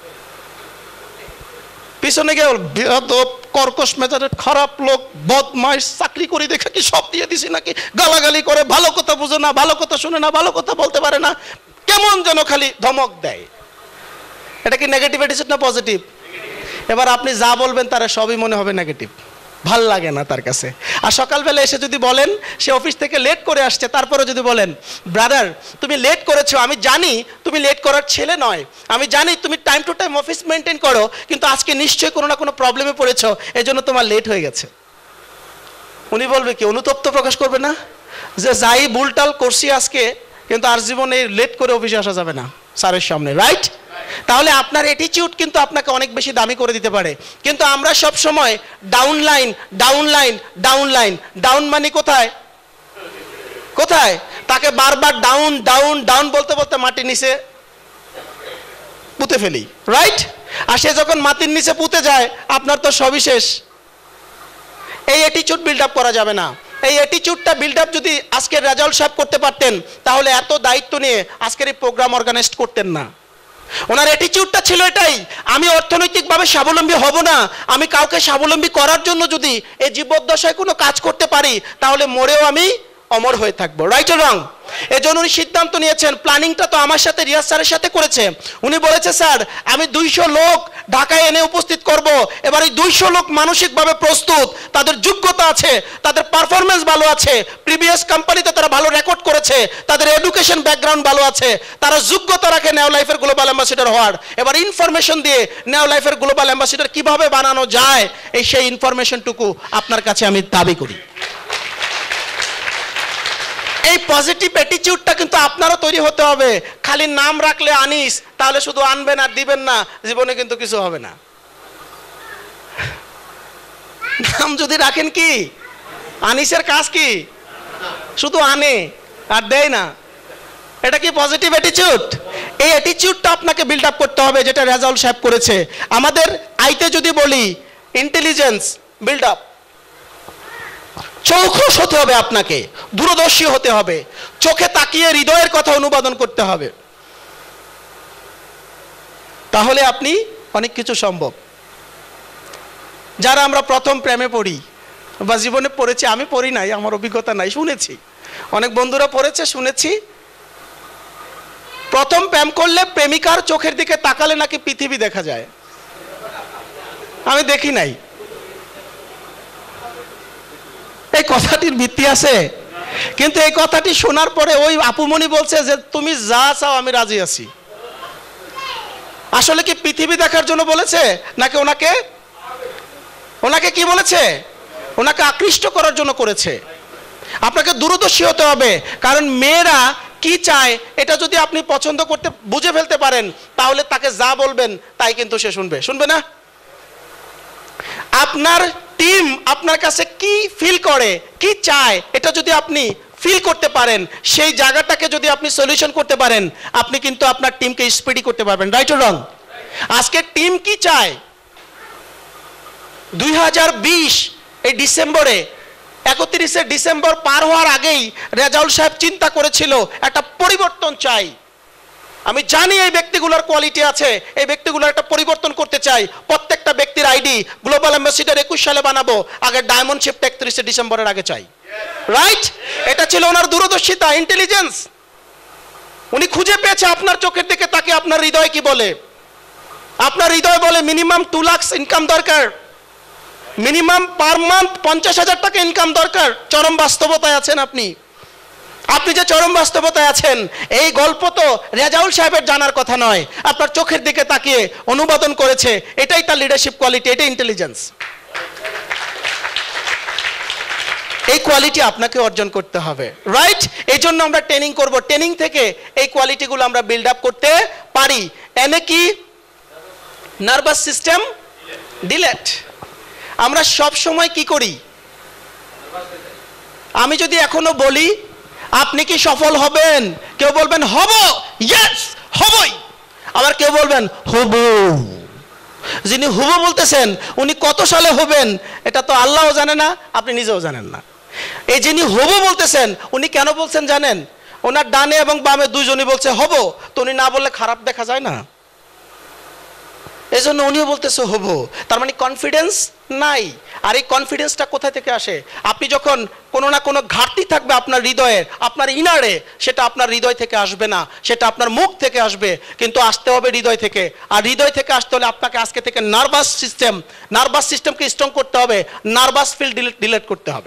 পিছনে গিয়ে বেয়াদব, কর্কশ মেজাজের খারাপ লোক, বদমাইশ, চাকরি করে দেখে কি সব দিয়ে দিছি নাকি, গালাগালি করে, ভালো কথা বুঝে না, ভালো কথা শুনে না, ভালো কথা বলতে পারে না, কেমন যেন খালি ধমক দেয়। এটা কি নেগেটিভ অ্যাটিটিউড না পজিটিভ? এবার আপনি যা বলবেন তারা সবই মনে হবে নেগেটিভ, ভাল লাগে না তার কাছে। আর সকালবেলা এসে যদি বলেন সে অফিস থেকে লেট করে আসছে, তারপরে যদি বলেন, ব্রাদার তুমি লেট করেছো, আমি জানি তুমি লেট করার ছেলে নয়, আমি জানি তুমি time to time office maintain করো, কিন্তু আজকে নিশ্চয়ই কোনো না কোনো প্রবলেমে পড়েছো, এজন্য তোমার লেট হয়ে গেছে। উনি বলবে কি? অনুতপ্ত প্রকাশ করবে না যে যাই ভুলটাল করছি আজকে, কিন্তু আর জীবনে লেট করে অফিসে আসা যাবে না স্যারের সামনে, রাইট? তাহলে আপনার অ্যাটিটিউড কিন্তু আপনাকে অনেক বেশি দামি করে দিতে পারে। কিন্তু আমরা সব সময় downline, downline, downline, down মানে কোথায়? কোথায়? তাকে বারবার ডাউন ডাউন ডাউন বলতে বলতে মাটির নিচে পুঁতে ফেলি, রাইট? আর সে যখন মাটির নিচে পুঁতে যায় আপনার তো সবই শেষ। এই অ্যাটিটিউড বিল্ড আপ করা যাবে না। এই অ্যাটিটিউডটা বিল্ড আপ যদি আজকের রাজাউল সাহেব করতে পারতেন তাহলে এত দায়িত্ব নিয়ে আজকের এই প্রোগ্রাম অর্গানাইজ করতেন না। ওনার অ্যাটিটিউডটা ছিল এটাই, আমি অর্থনৈতিকভাবে স্বাবলম্বী হব না, আমি কাউকে স্বাবলম্বী করার জন্য যদি এই জীবদ্দশায় কোনো কাজ করতে পারি তাহলে মরেও আমি অমর হয়ে থাকবো, রাইট অর রং? এজন্য উনি সিদ্ধান্ত নিয়েছেন, প্ল্যানিংটা তো আমার সাথে রিয়াজ স্যারের সাথে করেছে। উনি বলেছে, স্যার আমি 200 লোক ঢাকায় এনে উপস্থিত করব। এবার এই 200 লোক মানসিকভাবে প্রস্তুত, তাদের যোগ্যতা আছে, তাদের পারফরমেন্স ভালো আছে, প্রিভিয়াস কোম্পানিতে তারা ভালো রেকর্ড করেছে, তাদের এডুকেশন ব্যাকগ্রাউন্ড ভালো আছে, তারা যোগ্যতা রাখে নেও লাইফের গ্লোবাল অ্যাম্বাসেডর হওয়ার। এবার ইনফরমেশন দিয়ে নেও লাইফের গ্লোবাল অ্যাম্বাসেডর কিভাবে বানানো যায় এই সেই ইনফরমেশনটুকু আপনার কাছে আমি দাবি করি। এই পজিটিভ অ্যাটিটিউডটা কিন্তু আপনারও তৈরি হতে হবে। খালি নাম রাখলে আনিস, তাহলে শুধু আনবেন আর দিবেন না, জীবনে কিন্তু কিছু হবে না। নাম যদি রাখেন কি, আনিসের কাজ কি, শুধু আনে আর দেয় না। এটা কি পজিটিভ অ্যাটিটিউড? এই অ্যাটিটিউডটা আপনাকে বিল্ড আপ করতে হবে, যেটা রেজাউল সাহেব করেছে। আমাদের আইতে যদি বলি ইন্টেলিজেন্স বিল্ড আপ, চৌখুশ হতে হবে, আপনাকে দূরদর্শী হতে হবে, চোখে তাকিয়ে হৃদয়ের কথা অনুবাদন করতে হবে, তাহলে আপনি অনেক কিছু সম্ভব। যারা আমরা প্রথম প্রেমে পড়ি বা জীবনে পড়েছি, আমি পড়ি নাই, আমার অভিজ্ঞতা নাই, শুনেছি, অনেক বন্ধুরা পড়েছে, শুনেছি, প্রথম প্রেম করলে প্রেমিকার চোখের দিকে তাকালে নাকি পৃথিবী দেখা যায়। আমি দেখি নাই। এই কথাটির ভিত্তি আছে, কিন্তু এই কথাটি শোনার পরে ওই আপুমনি বলছে যে তুমি যা চাও আমি রাজি আছি। আসলে কি পৃথিবী দেখার জন্য বলেছে, নাকি ওনাকে কি বলেছে? ওনাকে আকৃষ্ট করার জন্য করেছে। আপনাকে দূরদর্শী হতে হবে, কারণ মেয়েরা কি চায় এটা যদি আপনি পছন্দ করতে বুঝে ফেলতে পারেন, তাহলে তাকে যা বলবেন তাই কিন্তু সে শুনবে না। আপনার টিম আপনার কাছে কি ফিল করে, কি চায়, এটা যদি আপনি ফিল করতে পারেন, সেই জায়গাটাকে যদি আপনি সলিউশন করতে পারেন, আপনি কিন্তু আপনার টিমকে স্পিডি করতে পারবেন। Right or wrong? আজকে টিম কি চায়? 2020 এই ডিসেম্বরে, 31শে ডিসেম্বর পার হওয়ার আগেই রেজাউল সাহেব চিন্তা করেছিল একটা পরিবর্তন চাই। আমি জানি এই ব্যক্তিগুলোর কোয়ালিটি আছে, এই ব্যক্তিগুলোর একটা পরিবর্তন করতে চাই। প্রত্যেকটা ব্যক্তির আইডি গ্লোবাল অ্যাম্বাসিডার 21 সালে বানাবো, আগে ডায়মন্ড শিপ 31শে ডিসেম্বরের আগে চাই। রাইট? এটা ছিল ওনার দূরদর্শিতা, ইন্টেলিজেন্স। উনি খুঁজে পেয়েছে আপনার চোখের দিকে তাকে আপনার হৃদয় কি বলে। আপনার হৃদয় বলে মিনিমাম 2 লাখ ইনকাম দরকার, মিনিমাম পার মান্থ 50,000 টাকা ইনকাম দরকার। চরম বাস্তবতায় আছেন আপনি। আপনি যে চরম বাস্তবতায় আছেন, এই গল্প তো রেজাউল সাহেবের জানার কথা নয়, আপনার চোখের দিকে তাকিয়ে অনুবাদন করেছে। এটাই তার লিডারশিপ কোয়ালিটি, এটাই ইন্টেলিজেন্স। এই কোয়ালিটি আপনাকে অর্জন করতে হবে। রাইট? এই জন্য আমরা ট্রেনিং করব, ট্রেনিং থেকে এই কোয়ালিটিগুলো আমরা বিল্ড আপ করতে পারি। এনে কি নার্ভাস সিস্টেম ডিলেট। আমরা সব সময় কি করি? আমি যদি এখনো বলি আপনি কি সফল হবেন, কেউ বলবেন হব, ইয়েস হবই, আবার কেউ বলবেন হব। যিনি হব বলতেছেন উনি কত সালে হবেন এটা তো আল্লাহও জানে না, আপনি নিজেও জানেন না। এই যিনি হব বলতেছেন উনি কেন বলছেন জানেন? ওনার ডানে এবং বামে দুইজনই বলছে হব, তো উনি না বললে খারাপ দেখা যায় না, এই জন্য উনিও বলতেছে হব। তার মানে কনফিডেন্স নাই। আর এই কনফিডেন্সটা কোথা থেকে আসে? আপনি যখন কোনো না কোনো ঘাটতি থাকবে আপনার হৃদয়ে, আপনার ইনারে, সেটা আপনার হৃদয় থেকে আসবে না, সেটা আপনার মুখ থেকে আসবে, কিন্তু আসতে হবে হৃদয় থেকে। আর হৃদয় থেকে আসতে হলে আপনাকে আজকে থেকে নার্ভাস সিস্টেমকে স্ট্রং করতে হবে, নার্ভাস ফিল ডিলেট করতে হবে।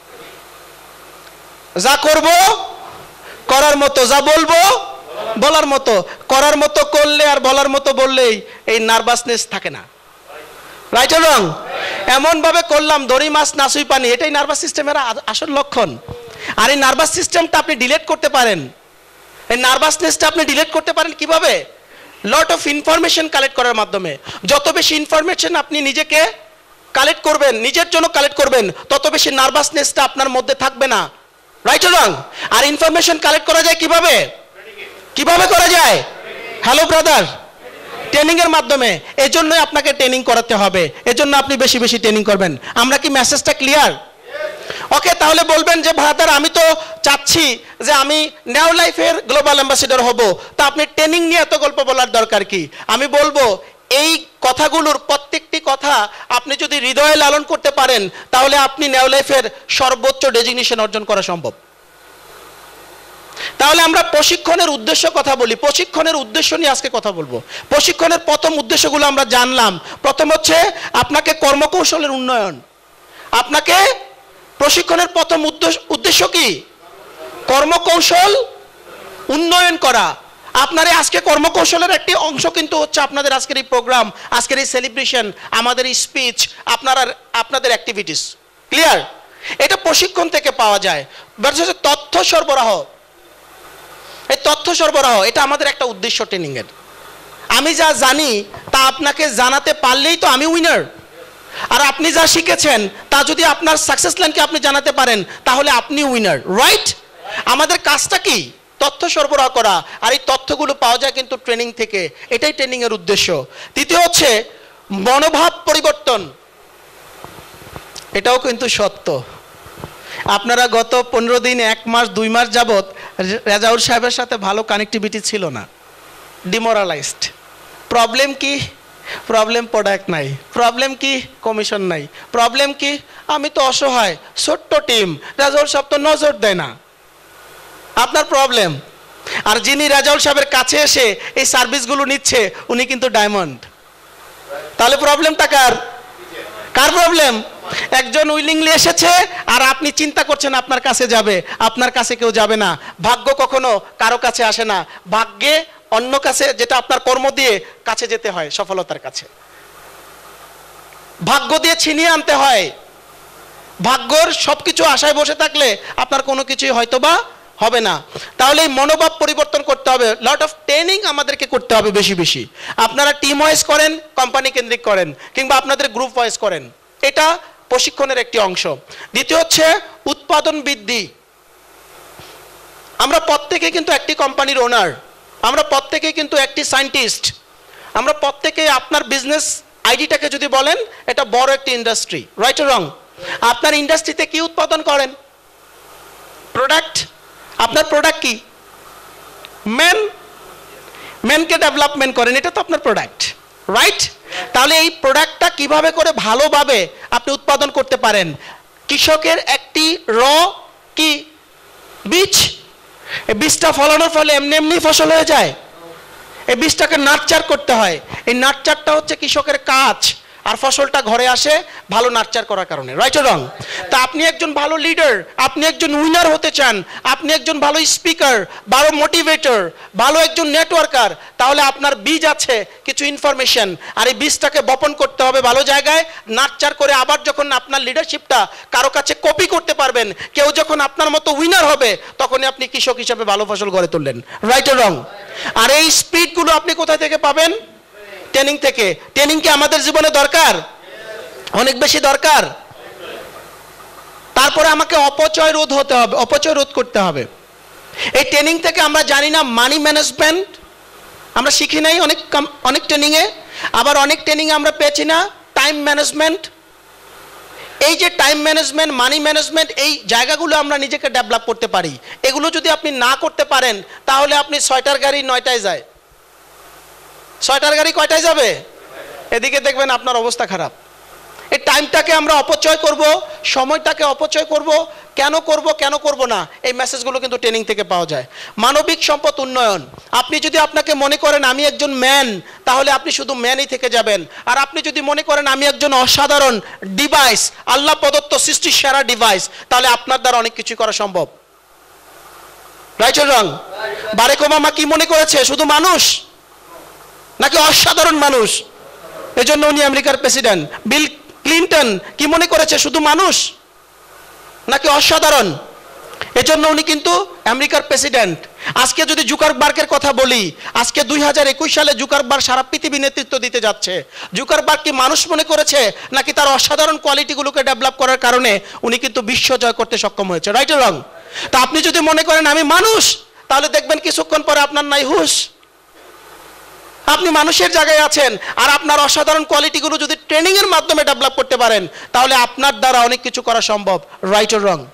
যা করব করার মতো, যা বলবো বলার মতো। করার মতো করলে আর বলার মতো বললেই এই নার্ভাসনেস থাকে না। Right or wrong? এমন ভাবে করলাম দড়ি মাছ নাসুই পানি, এটাই নার্ভাস সিস্টেমের আসল লক্ষণ। আর এই নার্ভাস সিস্টেমটা আপনি ডিলেট করতে পারেন, এই নার্ভাসনেসটা আপনি ডিলেট করতে পারেন কিভাবে? লট অফ ইনফরমেশন কালেক্ট করার মাধ্যমে। যত বেশি ইনফরমেশন আপনি নিজেকে কালেক্ট করবেন, নিজের জন্য কালেক্ট করবেন, তত বেশি নার্ভাসনেসটা আপনার মধ্যে থাকবে না। Right or wrong? আর ইনফরমেশন কালেক্ট করা যায় কিভাবে? কিভাবে করা যায়? হ্যালো ব্রাদার, ট্রেনিং এর মাধ্যমে। এজন্যই আপনাকে ট্রেনিং করাতে হবে, এজন্য আপনি বেশি বেশি ট্রেনিং করবেন। আমরা কি মেসেজটা ক্লিয়ার? ওকে, তাহলে বলবেন যে ব্রাদার আমি তো চাচ্ছি যে আমি নাও লাইফের গ্লোবাল অ্যাম্বাসিডর হব, তা আপনি ট্রেনিং নিয়ে এত গল্প বলার দরকার কি? আমি বলবো এই কথাগুলোর প্রত্যেকটি কথা আপনি যদি হৃদয়ে লালন করতে পারেন, তাহলে আপনি নাও লাইফের সর্বোচ্চ ডেজিগনেশন অর্জন করা সম্ভব। তাহলে আমরা প্রশিক্ষণের উদ্দেশ্য কথা বলি, প্রশিক্ষণের উদ্দেশ্য নিয়ে আজকে কথা বলবো। প্রশিক্ষণের প্রথম উদ্দেশ্যগুলো আমরা জানলাম। প্রথম হচ্ছে আপনাকে কর্মকৌশলের উন্নয়ন। আপনাকে প্রশিক্ষণের প্রথম উদ্দেশ্য কি? কর্মকৌশল উন্নয়ন করা। আপনার আজকে কর্মকৌশলের একটি অংশ কিন্তু হচ্ছে আপনাদের আজকের এই প্রোগ্রাম, আজকের এই সেলিব্রেশন, আমাদের এই স্পিচ, আপনাদের অ্যাক্টিভিটিস। ক্লিয়ার? এটা প্রশিক্ষণ থেকে পাওয়া যায়। তথ্য সরবরাহ, এই তথ্য সরবরাহ এটা আমাদের একটা উদ্দেশ্য ট্রেনিং এর। আমি যা জানি তা আপনাকে জানাতে পারলেই তো আমি উইনার। আর আপনি যা শিখেছেন তা যদি আপনার সাকসেস লাইনকে আপনি জানাতে পারেন তাহলে আপনি উইনার, রাইট? আমাদের কাজটা কি? তথ্য সরবরাহ করা, আর এই তথ্যগুলো পাওয়া যায় কিন্তু ট্রেনিং থেকে। এটাই ট্রেনিং এর উদ্দেশ্য। তৃতীয় হচ্ছে মনোভাব পরিবর্তন। এটাও কিন্তু সত্য। আপনারা গত 15 দিন, 1 মাস, 2 মাস যাবত রেজাউল সাহেবের সাথে ভালো কানেক্টিভিটি ছিল না, ডিমোরালাইজড। প্রবলেম কি? প্রবলেম প্রোডাক্ট নাই। প্রবলেম কি? কমিশন নাই। প্রবলেম কি? আমি তো অসহায়, ছোট্ট টিম, রেজাউল সাহেব তো নজর দেয় না। আপনার প্রবলেম। আর যিনি রেজাউল সাহেবের কাছে এসে এই সার্ভিসগুলো নিচ্ছে উনি কিন্তু ডায়মন্ড। তাহলে প্রবলেমটা কার? কার প্রবলেম? একজন উইলিংলি এসেছে আর আপনি চিন্তা করছেন আপনার কাছে যাবে, আপনার কাছে কেউ যাবে না। ভাগ্য কখনো কারো কাছে আসে না, ভাগ্যে অন্য কাছে, যেটা আপনার কর্ম দিয়ে কাছে যেতে হয়, সফলতার কাছে। ভাগ্য দিয়ে ছিনিয়ে আনতে হয়। ভাগ্যর সবকিছু আশায় বসে থাকলে আপনার কোনো কিছুই হয়তোবা হবে না। তাহলে এই মনোভাব পরিবর্তন করতে হবে। লট অফ ট্রেনিং আমাদেরকে করতে হবে বেশি বেশি। আপনারা টিম ওয়াইজ করেন, কোম্পানি কেন্দ্রিক করেন, কিংবা আপনাদের গ্রুপ ওয়াইজ করেন, এটা প্রশিক্ষণের একটি অংশ। দ্বিতীয় হচ্ছে উৎপাদন বৃদ্ধি। আমরা প্রত্যেকে কিন্তু একটি কোম্পানির ওনার, আমরা প্রত্যেকে কিন্তু একটি সায়েন্টিস্ট, আমরা প্রত্যেকে আপনার বিজনেস আইডিটাকে যদি বলেন এটা বড় একটি ইন্ডাস্ট্রি, রাইট অর রং? আপনার ইন্ডাস্ট্রিতে কি উৎপাদন করেন? প্রোডাক্ট। আপনার প্রোডাক্ট কি? ম্যানকে ডেভেলপমেন্ট করেন, এটা তো আপনার প্রোডাক্ট, রাইট? তাহলে এই প্রোডাক্টটা কিভাবে করে ভালোভাবে আপনি উৎপাদন করতে পারেন? কৃষকের একটি কি বীজ, এই বীজটা ফলানোর ফলে এমনি এমনি ফসল হয়ে যায়? এই বীজটাকে নার্চার করতে হয়। এই নার্চারটা হচ্ছে কৃষকের কাজ, আর ফসলটা ঘরে আসে ভালো নার্চার করার কারণে, রাইট রং? তা আপনি একজন ভালো লিডার, আপনি একজন উইনার হতে চান, আপনি একজন ভালো স্পিকার, ভালো মোটিভেটর, ভালো একজন নেটওয়ার্কার, তাহলে আপনার বীজ আছে কিছু ইনফরমেশন, আর এই বীজটাকে বপন করতে হবে ভালো জায়গায়, নার্চার করে আবার যখন আপনার লিডারশিপটা কারো কাছে কপি করতে পারবেন, কেউ যখন আপনার মতো উইনার হবে, তখনই আপনি কৃষক হিসাবে ভালো ফসল গড়ে তুললেন, রাইট রং? আর এই স্পিডগুলো আপনি কোথায় থেকে পাবেন? ট্রেনিং থেকে। ট্রেনিং কি আমাদের জীবনে দরকার? অনেক বেশি দরকার। তারপরে আমাকে অপচয় রোধ হতে হবে, অপচয় রোধ করতে হবে। এই ট্রেনিং থেকে আমরা জানি না মানি ম্যানেজমেন্ট, আমরা শিখি নাই অনেক ট্রেনিংয়ে। আবার অনেক ট্রেনিংয়ে আমরা পেয়েছি না টাইম ম্যানেজমেন্ট। এই যে টাইম ম্যানেজমেন্ট, মানি ম্যানেজমেন্ট, এই জায়গাগুলো আমরা নিজেকে ডেভেলপ করতে পারি। এগুলো যদি আপনি না করতে পারেন তাহলে আপনি 6টার গাড়ি 9টায় যায়, 6টার গাড়ি কয়টায় যাবে? এদিকে দেখবেন আপনার অবস্থা খারাপ। এই টাইমটাকে আমরা অপচয় করব, সময়টাকে অপচয় করব, কেন করব না, এই মেসেজগুলো কিন্তু ট্রেনিং থেকে পাওয়া যায়। মানবিক সম্পদ উন্নয়ন। আপনি যদি আপনাকে মনে করেন আমি একজন ম্যান, তাহলে আপনি শুধু ম্যানই থেকে যাবেন। আর আপনি যদি মনে করেন আমি একজন অসাধারণ ডিভাইস, আল্লাহ প্রদত্ত সৃষ্টির সেরা ডিভাইস, তাহলে আপনার দ্বারা অনেক কিছু করা সম্ভব, right or wrong? Barack Obama কি মনে করেছে? শুধু মানুষ নাকি অসাধারণ মানুষ? এজন্য উনি আমেরিকার প্রেসিডেন্ট। বিল ক্লিন্টন কি মনে করেছে? শুধু মানুষ নাকি অসাধারণ? এজন্য উনি কিন্তু আমেরিকার প্রেসিডেন্ট। আজকে যদি জুকারবার্গের কথা বলি, আজকে 2021 সালে জুকারবার্গ সারা পৃথিবী নেতৃত্ব দিতে যাচ্ছে। জুকারবার্গ কি মানুষ মনে করেছে নাকি তার অসাধারণ কোয়ালিটিগুলোকে ডেভেলপ করার কারণে উনি কিন্তু বিশ্ব জয় করতে সক্ষম হয়েছে, রাইট অর রং? তা আপনি যদি মনে করেন আমি মানুষ, তাহলে দেখবেন কিছুক্ষণ পরে আপনার নাই হুশ, আপনি মানুষের জায়গায় আছেন। আর আপনার অসাধারণ কোয়ালিটিগুলো যদি ট্রেনিং এর মাধ্যমে ডেভেলপ করতে পারেন তাহলে আপনার দ্বারা অনেক কিছু করা সম্ভব, রাইট অর রং?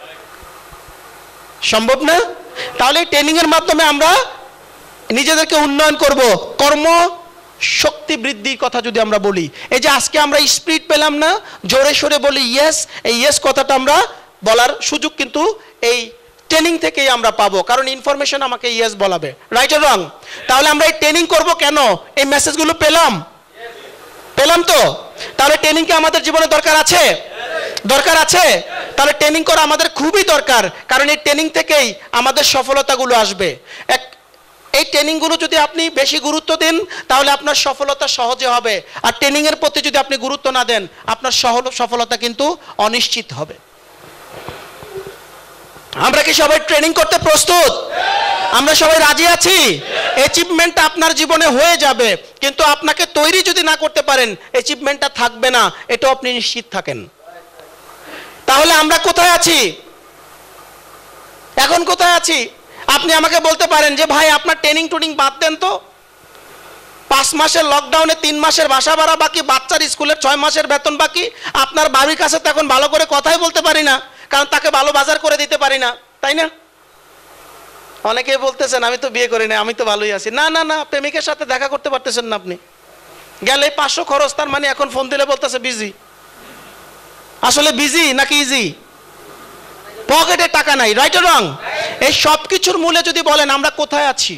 সম্ভব না? তাহলে ট্রেনিং এর মাধ্যমে আমরা নিজেদেরকে উন্নয়ন করব। কর্ম শক্তি বৃদ্ধির কথা যদি আমরা বলি, এই যে আজকে আমরা স্পিরিট পেলাম না, জোরে সোরে বলি ইয়েস, এই ইয়েস কথাটা আমরা বলার সুযোগ কিন্তু এই ট্রেনিং থেকেই আমরা পাবো, কারণ ইনফরমেশন আমাকে ইয়েস বলাবে, রাইট অর রং? তাহলে আমরা এই ট্রেনিং করব কেন? এই মেসেজগুলো পেলাম তো। তাহলে ট্রেনিং কি আমাদের জীবনে দরকার আছে? দরকার আছে। তাহলে ট্রেনিং করা আমাদের খুবই দরকার, কারণ এই ট্রেনিং থেকেই আমাদের সফলতাগুলো আসবে। এই ট্রেনিংগুলো যদি আপনি বেশি গুরুত্ব দেন তাহলে আপনার সফলতা সহজে হবে, আর ট্রেনিং এর প্রতি যদি আপনি গুরুত্ব না দেন আপনার সফলতা কিন্তু অনিশ্চিত হবে। আমরা কি সবাই ট্রেনিং করতে প্রস্তুত? আমরা সবাই রাজি আছি? অ্যাচিভমেন্টটা আপনার জীবনে হয়ে যাবে, কিন্তু আপনাকে তৈরি যদি না করতে পারেন অ্যাচিভমেন্টটা থাকবে না, এটাও আপনি নিশ্চিত থাকেন। তাহলে আমরা কোথায় আছি এখন? কোথায় আছি? আপনি আমাকে বলতে পারেন যে ভাই আপনার ট্রেনিং বাদ দেন তো, 5 মাসের লকডাউনে 3 মাসের বাসা ভাড়া বাকি, বাচ্চার স্কুলের 6 মাসের বেতন বাকি। আপনার বাড়ির কাছে তো এখন ভালো করে কথাই বলতে পারি না, কারণ তাকে ভালো বাজার করে দিতে পারি না, তাই না? অনেকেই বলতেছেন আমি তো বিয়ে করি না, আমি তো ভালোই আছি। না না না, প্রেমিকের সাথে দেখা করতে পারতেছেন না আপনি, গেলে 500 খরচ, তার মানে এখন ফোন দিলে বলতেছে বিজি। আসলে বিজি নাকি ইজি? পকেটে টাকা নাই, রাইট অর রং? এই সব কিছুর মূলে যদি বলেন আমরা কোথায় আছি,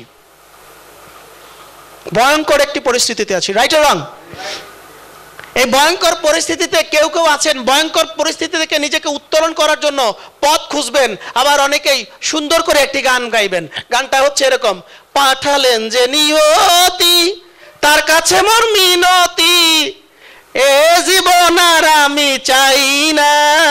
ভয়ঙ্কর একটি পরিস্থিতিতে আছি, রাইট অর রং? এই ভয়ঙ্কর পরিস্থিতিতে কেউ কেউ আছেন ভয়ঙ্কর পরিস্থিতি থেকে নিজেকে উত্তরণ করার জন্য পথ খুঁজবেন, আবার অনেকেই সুন্দর করে একটি গান গাইবেন। গানটা হচ্ছে এরকম: পাঠালেন যে নিয়তি তার কাছে মোর মিনতি, এ জীবন আর আমি চাই না।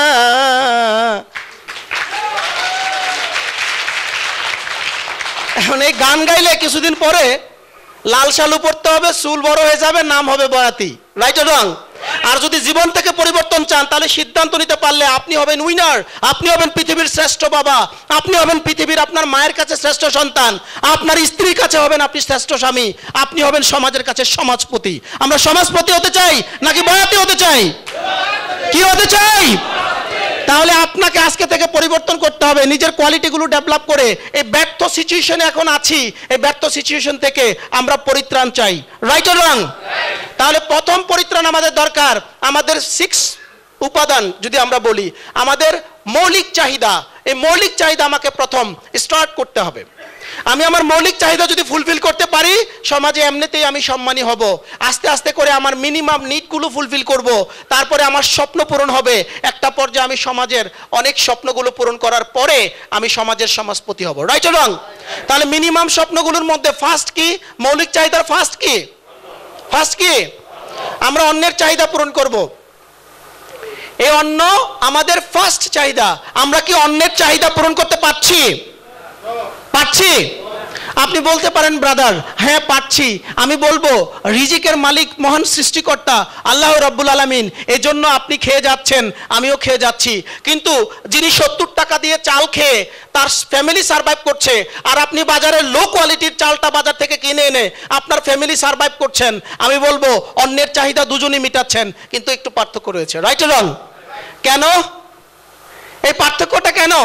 এখন এই গান গাইলে কিছুদিন পরে লাল শালু পড়তে হবে, চুল বড় হয়ে যাবে, নাম হবে বয়াতি, রাইট অর রং? আর যদি জীবন থেকে পরিবর্তন চান তাহলে সিদ্ধান্ত নিতে পারলে আপনি হবেন উইনার, আপনি হবেন পৃথিবীর শ্রেষ্ঠ বাবা, আপনি হবেন পৃথিবীর আপনার মায়ের কাছে শ্রেষ্ঠ সন্তান, আপনার স্ত্রীর কাছে হবেন আপনি শ্রেষ্ঠ স্বামী, আপনি হবেন সমাজের কাছে সমাজপতি। আমরা সমাজপতি হতে চাই নাকি বয়াতি হতে চাই? কি হতে চাই? তাহলে আপনাকে আজকে থেকে পরিবর্তন করতে হবে, নিজের কোয়ালিটিগুলো ডেভেলপ করে। এই ব্যর্থ সিচুয়েশনে এখন আছি, এই ব্যর্থ সিচুয়েশন থেকে আমরা পরিত্রাণ চাই, রাইট অর রং? তাহলে প্রথম পরিত্রাণ আমাদের দরকার, আমাদের 6 উপাদান যদি আমরা বলি, আমাদের মৌলিক চাহিদা। এই মৌলিক চাহিদা আমাকে প্রথম স্টার্ট করতে হবে। আমি আমার মৌলিক চাহিদা যদি ফুলফিল করতে পারি, সমাজে এমনিতেই আমি সম্মানী হব। আস্তে আস্তে করে আমার মিনিমাম নিডগুলো ফুলফিল করব, তারপরে আমার স্বপ্ন পূরণ হবে। একটা পর্যায়ে আমি সমাজের অনেক স্বপ্নগুলো পূরণ করার পরে আমি সমাজের সমাজপতি হব, রাইট অর রং? তাহলে মিনিমাম স্বপ্নগুলোর মধ্যে ফার্স্ট কি? মৌলিক চাহিদার ফার্স্ট কি? ফার্স্ট কি? আমরা অন্যের চাহিদা পূরণ করব। এই অন্য আমাদের ফার্স্ট চাহিদা। আমরা কি অন্যের চাহিদা পূরণ করতে পারছি? পারছি? আপনি বলতে পারেন ব্রাদার হ্যাঁ পারছি। আমি বলবো রিজিকের মালিক মহান সৃষ্টিকর্তা আল্লাহ রাব্বুল আলামিন, এজন্য আপনি খেয়ে যাচ্ছেন, আমিও খেয়ে যাচ্ছি। কিন্তু যিনি 70 টাকা দিয়ে চাল খেয়ে তার ফ্যামিলি সার্ভাইভ করছে, আর আপনি বাজারে লো কোয়ালিটির চালটা বাজার থেকে কিনে এনে আপনার ফ্যামিলি সার্ভাইভ করছেন, আমি বলবো অন্যের চাহিদা দুজনই মিটাচ্ছেন, কিন্তু একটু পার্থক্য রয়েছে, রাইট অর রং? কেন এই পার্থক্যটা? কেন?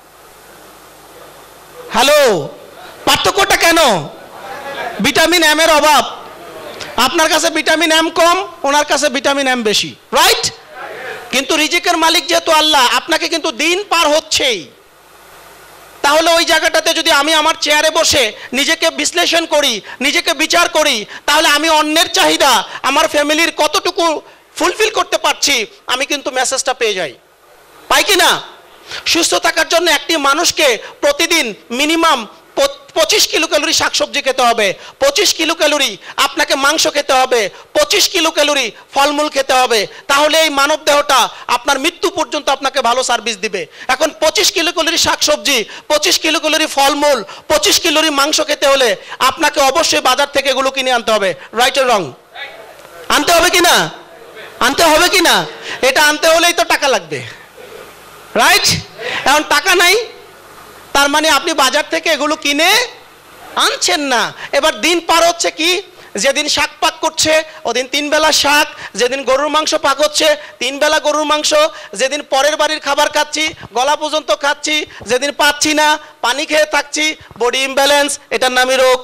হ্যালো, পার্থক্যটা কেন? ভিটামিন এম এর অভাব। আপনার কাছে ভিটামিন এম কম, ওনার কাছে ভিটামিন এম বেশি, রাইট? কিন্তু রিজিকের মালিক যেহেতু আল্লাহ, আপনাকে কিন্তু দিন পার হচ্ছেই। তাহলে ওই জায়গাটাতে যদি আমি আমার চেয়ারে বসে নিজেকে বিশ্লেষণ করি, নিজেকে বিচার করি, তাহলে আমি অন্যের চাহিদা আমার ফ্যামিলির কতটুকু ফুলফিল করতে পারছি, আমি কিন্তু মেসেজটা পেয়ে যাই। পাই কি না? সুস্থ থাকার জন্য একটি মানুষকে প্রতিদিন মিনিমাম 25 কিলো ক্যালোরি শাকসবজি খেতে হবে, 25 কিলো ক্যালোরি আপনাকে মাংস খেতে হবে, 25 কিলো ক্যালোরি ফলমূল খেতে হবে। তাহলে এই মানব দেহটা আপনার মৃত্যু পর্যন্ত আপনাকে ভালো সার্ভিস দিবে। এখন 25 কিলো ক্যালোরি শাকসবজি, 25 কিলো ক্যালোরি ফলমূল, 25 কিলোরি মাংস খেতে হলে আপনাকে অবশ্যই বাজার থেকে এগুলো কিনে আনতে হবে, রাইট অর রং? আনতে হবে কি না? আনতে হবে কি না? এটা আনতে হলেই তো টাকা লাগবে, রাইট? এখন টাকা নাই, তার মানে আপনি বাজার থেকে এগুলো কিনে আনছেন না। এবার দিন পার হচ্ছে কি? যেদিন শাক পাক করছে ওদিন 3 বেলা শাক, যেদিন গরুর মাংস পাক হচ্ছে 3 বেলা গরুর মাংস, যেদিন পরের বাড়ির খাবার খাচ্ছি গলা পর্যন্ত খাচ্ছি, যেদিন পাচ্ছি না পানি খেয়ে থাকছি, বডি ইমব্যালেন্স, এটার নামই রোগ।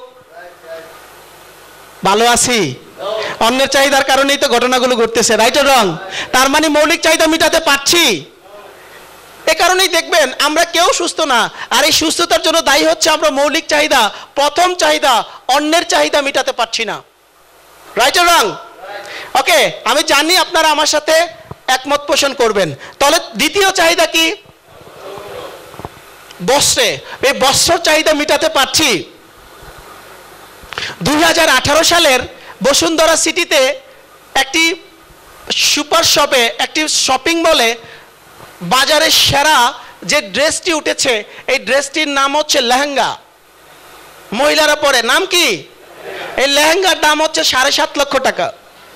ভালো আছি? অন্যের চাহিদার কারণেই তো ঘটনাগুলো ঘটতেছে, রাইট অর রং? তার মানে মৌলিক চাহিদা মিটাতে পারছি। এ কারণেই দেখবেন আমরা কেউ সুস্থ না। আর এই সুস্থতার জন্য দায়ী হচ্ছে আমরা মৌলিক চাহিদা, প্রথম চাহিদা অন্যের চাহিদা মিটাতে পারছি না, রাইট অর রং? ওকে, আমি জানি আপনারা আমার সাথে একমত পোষণ করবেন। তাহলে দ্বিতীয় চাহিদা কি? বস্ত্রে। এই বস্ত্র চাহিদা মিটাতে পারছি। 2018 সালের বসুন্ধরা সিটিতে একটি সুপার শপে, একটি শপিং মলে বাজারের সেরা যে ড্রেসটি উঠেছে, এই ড্রেসটির নাম হচ্ছে লেহেঙ্গা। মহিলারা পরে, নাম কি? এই লেহেঙ্গার দাম হচ্ছে 7.5 লক্ষ টাকা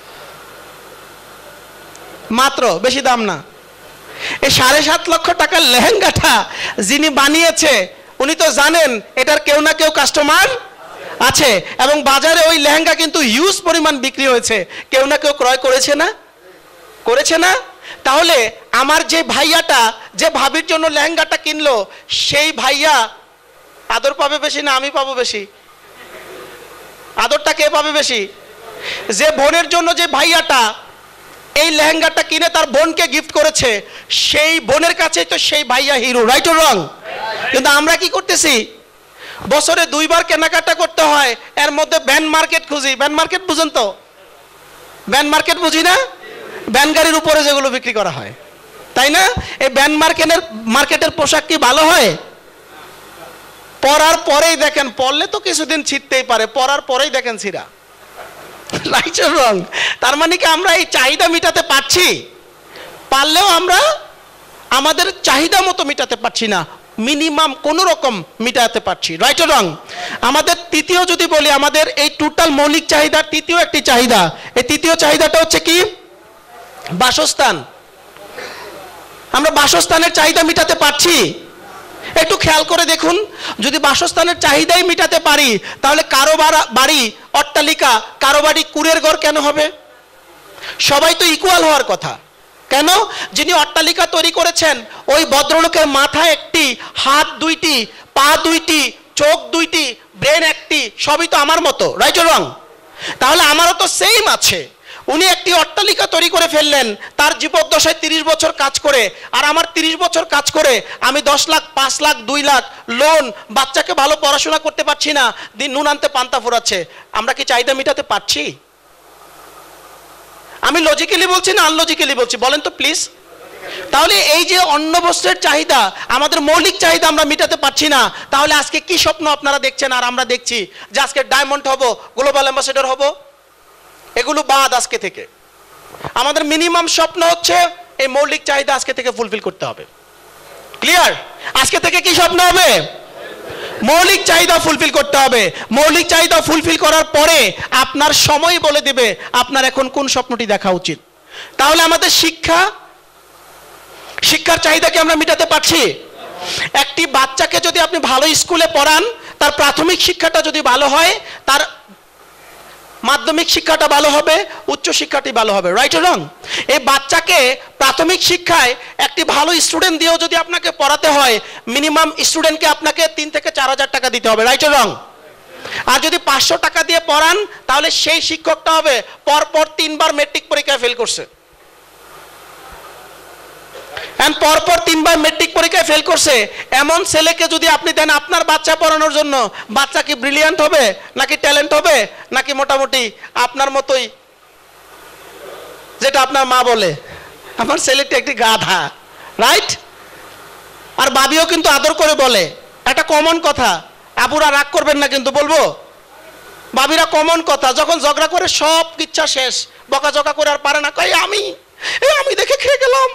মাত্র, বেশি দাম না। এই 7.5 লক্ষ টাকার লেহেঙ্গাটা যিনি বানিয়েছে উনি তো জানেন এটার কেউ না কেউ কাস্টমার আছে, এবং বাজারে ওই লেহেঙ্গা কিন্তু হিউজ পরিমাণ বিক্রি হয়েছে, কেউ না কেউ ক্রয় করেছে না? করেছে না? তাহলে আমার যে ভাইয়াটা যে ভাবির জন্য লেহেঙ্গাটা কিনলো, সেই ভাইয়া আদর পাবে বেশি না আমি পাবো বেশি? আদরটা কে পাবে বেশি? যে বোনের জন্য যে ভাইয়াটা এই লেহেঙ্গাটা কিনে তার বোনকে গিফট করেছে, সেই বোনের কাছে তো সেই ভাইয়া হিরো, রাইট অর রং? কিন্তু আমরা কি করতেছি, বছরে 2 বার কেনাকাটা করতে হয়, এর মধ্যে ব্যান মার্কেট খুঁজি। ব্যান মার্কেট বুঝেন তো? ব্যান মার্কেট বুঝি না? ব্যান গাড়ির উপরে যেগুলো বিক্রি করা হয়, তাই না? এই ব্যান মার্কেটের পোশাক কি ভালো হয়? পরার পরেই দেখেন, পরলে তো কিছুদিন ছিঁড়তেই পারে, পরার পরেই দেখেন ছিঁড়া, রাইট অর রং? তার মানে কি আমরা এই চাহিদা মিটাতে পারছি? পারলেও আমরা আমাদের চাহিদা মতো মিটাতে পারছি না, মিনিমাম কোনো রকম মিটাতে পারছি, রাইট অর রং? আমাদের তৃতীয় যদি বলি, আমাদের এই টোটাল মৌলিক চাহিদার তৃতীয় একটি চাহিদা, এই তৃতীয় চাহিদাটা হচ্ছে কি? বাসস্থান। আমরা বাসস্থানের চাহিদা মিটাতে পারছি? একটু খেয়াল করে দেখুন, যদি বাসস্থানের চাহিদাই মিটাতে পারি, তাহলে কারো বাড়ি অট্টালিকা, কারো বাড়ি কুড়ের ঘর কেন হবে? সবাই তো ইকুয়াল হওয়ার কথা। কেন? যিনি অট্টালিকা তৈরি করেছেন ওই ভদ্রলোকের মাথায় একটি, হাত 2টি, পা 2টি, চোখ 2টি, ব্রেন 1টি, সবই তো আমার মতো, রাইট অর রং? তাহলে আমারও তো সেম আছে। উনি একটি অট্টালিকা তৈরি করে ফেললেন তার জীবদ্দশায় 30 বছর কাজ করে, আর আমার 30 বছর কাজ করে আমি 10 লাখ, 5 লাখ, 2 লাখ লোন, বাচ্চাকে ভালো পড়াশোনা করতে পারছি না, দিন নুন আনতে পান্তা ফুরাচ্ছে। আমরা কি চাহিদা মিটাতে পারছি? আমি লজিক্যালি বলছি না আনলজিক্যালি বলছি, বলেন তো প্লিজ? তাহলে এই যে অন্ন বস্ত্রের চাহিদা, আমাদের মৌলিক চাহিদা আমরা মিটাতে পারছি না, তাহলে আজকে কি স্বপ্ন আপনারা দেখছেন আর আমরা দেখছি যে আজকে ডায়মন্ড হব, গ্লোবাল অ্যাম্বাসেডর হব? এগুলো বাদ। আজকে থেকে আমাদের মিনিমাম স্বপ্ন হচ্ছে এই মৌলিক চাহিদা আজকে থেকে ফুলফিল করতে হবে। ক্লিয়ার? আজকে থেকে কি স্বপ্ন হবে? মৌলিক চাহিদা ফুলফিল করতে হবে। মৌলিক চাহিদা ফুলফিল করার পরে আপনার সময় বলে দিবে আপনার এখন কোন স্বপ্নটি দেখা উচিত। তাহলে আমাদের শিক্ষার চাহিদা কি আমরা মিটাতে পারছি? একটি বাচ্চাকে যদি আপনি ভালো স্কুলে পড়ান, তার প্রাথমিক শিক্ষাটা যদি ভালো হয়, তার মাধ্যমিক শিক্ষাটা ভালো হবে, উচ্চ শিক্ষাটি ভালো হবে, রাইট অর রং? এই বাচ্চাকে প্রাথমিক শিক্ষায় একটি ভালো স্টুডেন্ট দিয়েও যদি আপনাকে পড়াতে হয়, মিনিমাম স্টুডেন্টকে আপনাকে 3 থেকে 4 হাজার টাকা দিতে হবে, রাইট অর রং? আর যদি 500 টাকা দিয়ে পড়ান, তাহলে সেই শিক্ষকটা হবে পরপর 3 বার মেট্রিক পরীক্ষায় ফেল করছে। পরপর 3 বার মেট্রিক পরীক্ষায় ফেল করছে এমন ছেলেকে যদি আপনি দেন আপনার বাচ্চা পড়ানোর জন্য, বাচ্চা কি ব্রিলিয়ান্ট হবে, নাকি ট্যালেন্ট হবে, নাকি মোটামুটি আপনার মতোই, যেটা আপনার মা বলে আমার ছেলেটি একটি গাধা, রাইট? আর বাবিও কিন্তু আদর করে বলে, একটা কমন কথা, আবুরা রাগ করবেন না কিন্তু বলবো, বাবিরা কমন কথা, যখন ঝগড়া করে সব ইচ্ছা শেষ, বকাঝকা করে আর পারে না, কই আমি দেখে খেয়ে গেলাম,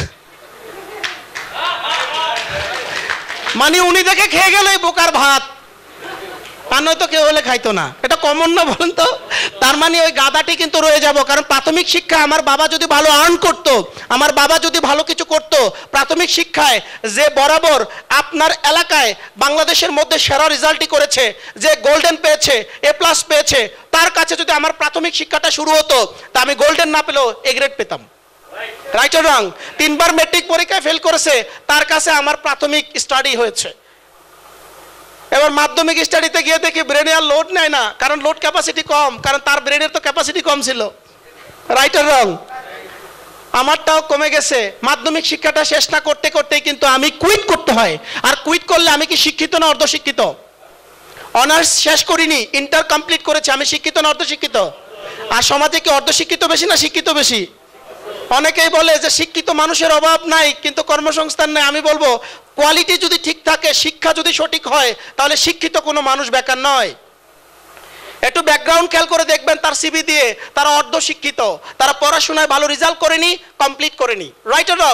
মানে উনি দেখে খেয়ে গেল এই বোকার ভাত, আর নয়তো কেউ হলে খাইতো না। এটা কমন না বলেন তো? তার মানে ওই গাদাটি কিন্তু রয়ে যাব। কারণ প্রাথমিক শিক্ষা আমার বাবা যদি ভালো আর্ন করতো, আমার বাবা যদি ভালো কিছু করতো, প্রাথমিক শিক্ষায় যে বরাবর আপনার এলাকায় বাংলাদেশের মধ্যে সেরা রেজাল্টই করেছে, যে গোল্ডেন পেয়েছে, A+ পেয়েছে, তার কাছে যদি আমার প্রাথমিক শিক্ষাটা শুরু হতো, তা আমি গোল্ডেন না পেলেও A গ্রেড পেতাম, রাইট অর রং? 3 বার মেট্রিক পরীক্ষায় ফেল করেছে, তার কাছে আমার প্রাথমিক স্টাডি হয়েছে। এবার মাধ্যমিক স্টাডিতে গিয়ে দেখি ব্রেনে আর লোড নেয় না, কারণ লোড ক্যাপাসিটি কম, কারণ তার ব্রেনের তো ক্যাপাসিটি কম ছিল, রাইট অর রং? আমারটাও কমে গেছে। মাধ্যমিক শিক্ষাটা শেষ না করতে করতেই কিন্তু আমি কুইট করতে হয়। আর কুইট করলে আমি কি শিক্ষিত না অর্ধশিক্ষিত? অনার্স শেষ করিনি, ইন্টার কমপ্লিট করেছি, আমি শিক্ষিত না অর্ধশিক্ষিত? আর সমাজে কি অর্ধশিক্ষিত বেশি না শিক্ষিত বেশি? অনেকেই বলে যে শিক্ষিত মানুষের অভাব নাই কিন্তু কর্মসংস্থান নাই। আমি বলবো কোয়ালিটি যদি ঠিক থাকে, শিক্ষা যদি সঠিক হয়, তাহলে শিক্ষিত কোনো মানুষ বেকার নয়। একটু ব্যাকগ্রাউন্ড খেয়াল করে দেখবেন তার সিভি দিয়ে, তারা অর্ধশিক্ষিত, তারা পড়াশোনায় ভালো রেজাল্ট করেনি, কমপ্লিট করেনি, রাইট অর রং?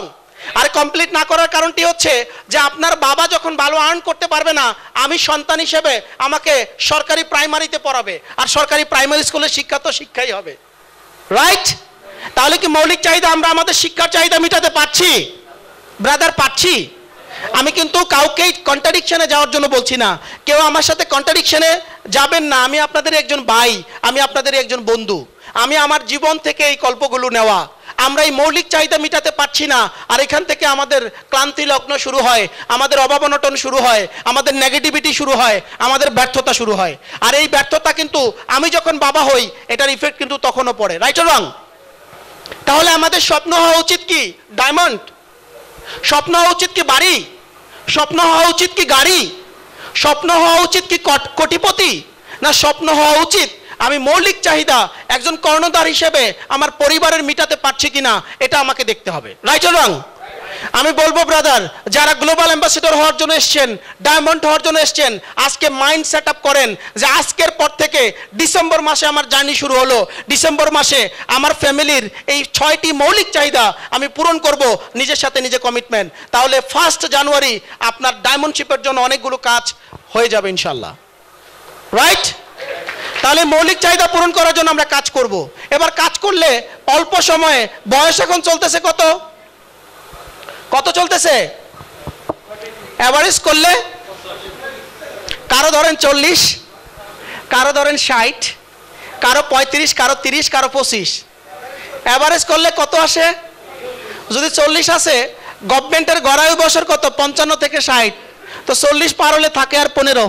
আর কমপ্লিট না করার কারণটি হচ্ছে যে আপনার বাবা যখন ভালো আর্ন করতে পারবে না, আমি সন্তান হিসেবে আমাকে সরকারি প্রাইমারিতে পড়াবে, আর সরকারি প্রাইমারি স্কুলের শিক্ষা তো শিক্ষাই হবে, রাইট? তাহলে কি মৌলিক চাহিদা আমরা আমাদের শিক্ষার চাহিদা মেটাতে পারছি ব্রাদার? পারছি? আমি কিন্তু কাউকেই কন্ট্রাডিকশনে যাওয়ার জন্য বলছি না, কেউ আমার সাথে কন্ট্রাডিকশনে যাবেন না। আমি আপনাদের একজন ভাই, আমি আপনাদের একজন বন্ধু, আমি আমার জীবন থেকে এই গল্পগুলো নেওয়া। আমরা এই মৌলিক চাহিদা মেটাতে পারছি না, আর এখান থেকে আমাদের ক্লান্তি লগ্ন শুরু হয়, আমাদের অভাব অনটন শুরু হয়, আমাদের নেগেটিভিটি শুরু হয়, আমাদের ব্যর্থতা শুরু হয়। আর এই ব্যর্থতা কিন্তু আমি যখন বাবা হই এটার ইফেক্ট কিন্তু তখনও পড়ে, রাইট অর রং? তাহলে আমাদের স্বপ্ন হওয়া উচিত কি ডায়মন্ড? স্বপ্ন হওয়া উচিত কি বাড়ি? স্বপ্ন হওয়া উচিত কি গাড়ি? স্বপ্ন হওয়া উচিত কি কোটিপতি? না স্বপ্ন হওয়া উচিত আমি মৌলিক চাহিদা একজন কর্ণধার হিসেবে আমার পরিবারের মিটাতে পারছি কিনা, এটা আমাকে দেখতে হবে, রাইট অর রং? আমি বলবো ব্রাদার, যারা গ্লোবাল অ্যাম্বাসেডর হওয়ার জন্য এসছেন, ডায়মন্ড হওয়ার জন্য এসছেন, আজকে মাইন্ড সেট আপ করেন যে আজকের পর থেকে ডিসেম্বর মাসে আমার জার্নি শুরু হলো। ডিসেম্বর মাসে আমার ফ্যামিলির এই 6টি মৌলিক চাহিদা আমি পূরণ করব, নিজের সাথে নিজে কমিটমেন্ট। তাহলে 1 জানুয়ারি আপনার ডায়মন্ডশিপের জন্য অনেকগুলো কাজ হয়ে যাবে ইনশাল্লাহ, রাইট? তাহলে মৌলিক চাহিদা পূরণ করার জন্য আমরা কাজ করব। এবার কাজ করলে অল্প সময়ে, বয়স এখন চলতেছে কত কত চলতেছে? অ্যাভারেজ করলে কারো ধরেন 40, কারো ধরেন 60, কারো 35, কারো 30, কারো 25। অ্যাভারেজ করলে কত আসে? যদি 40 আসে, গভর্নমেন্টের গড়ায়ু বছর কত? 55 থেকে 60। তো 40 পার হলে থাকে আর 15,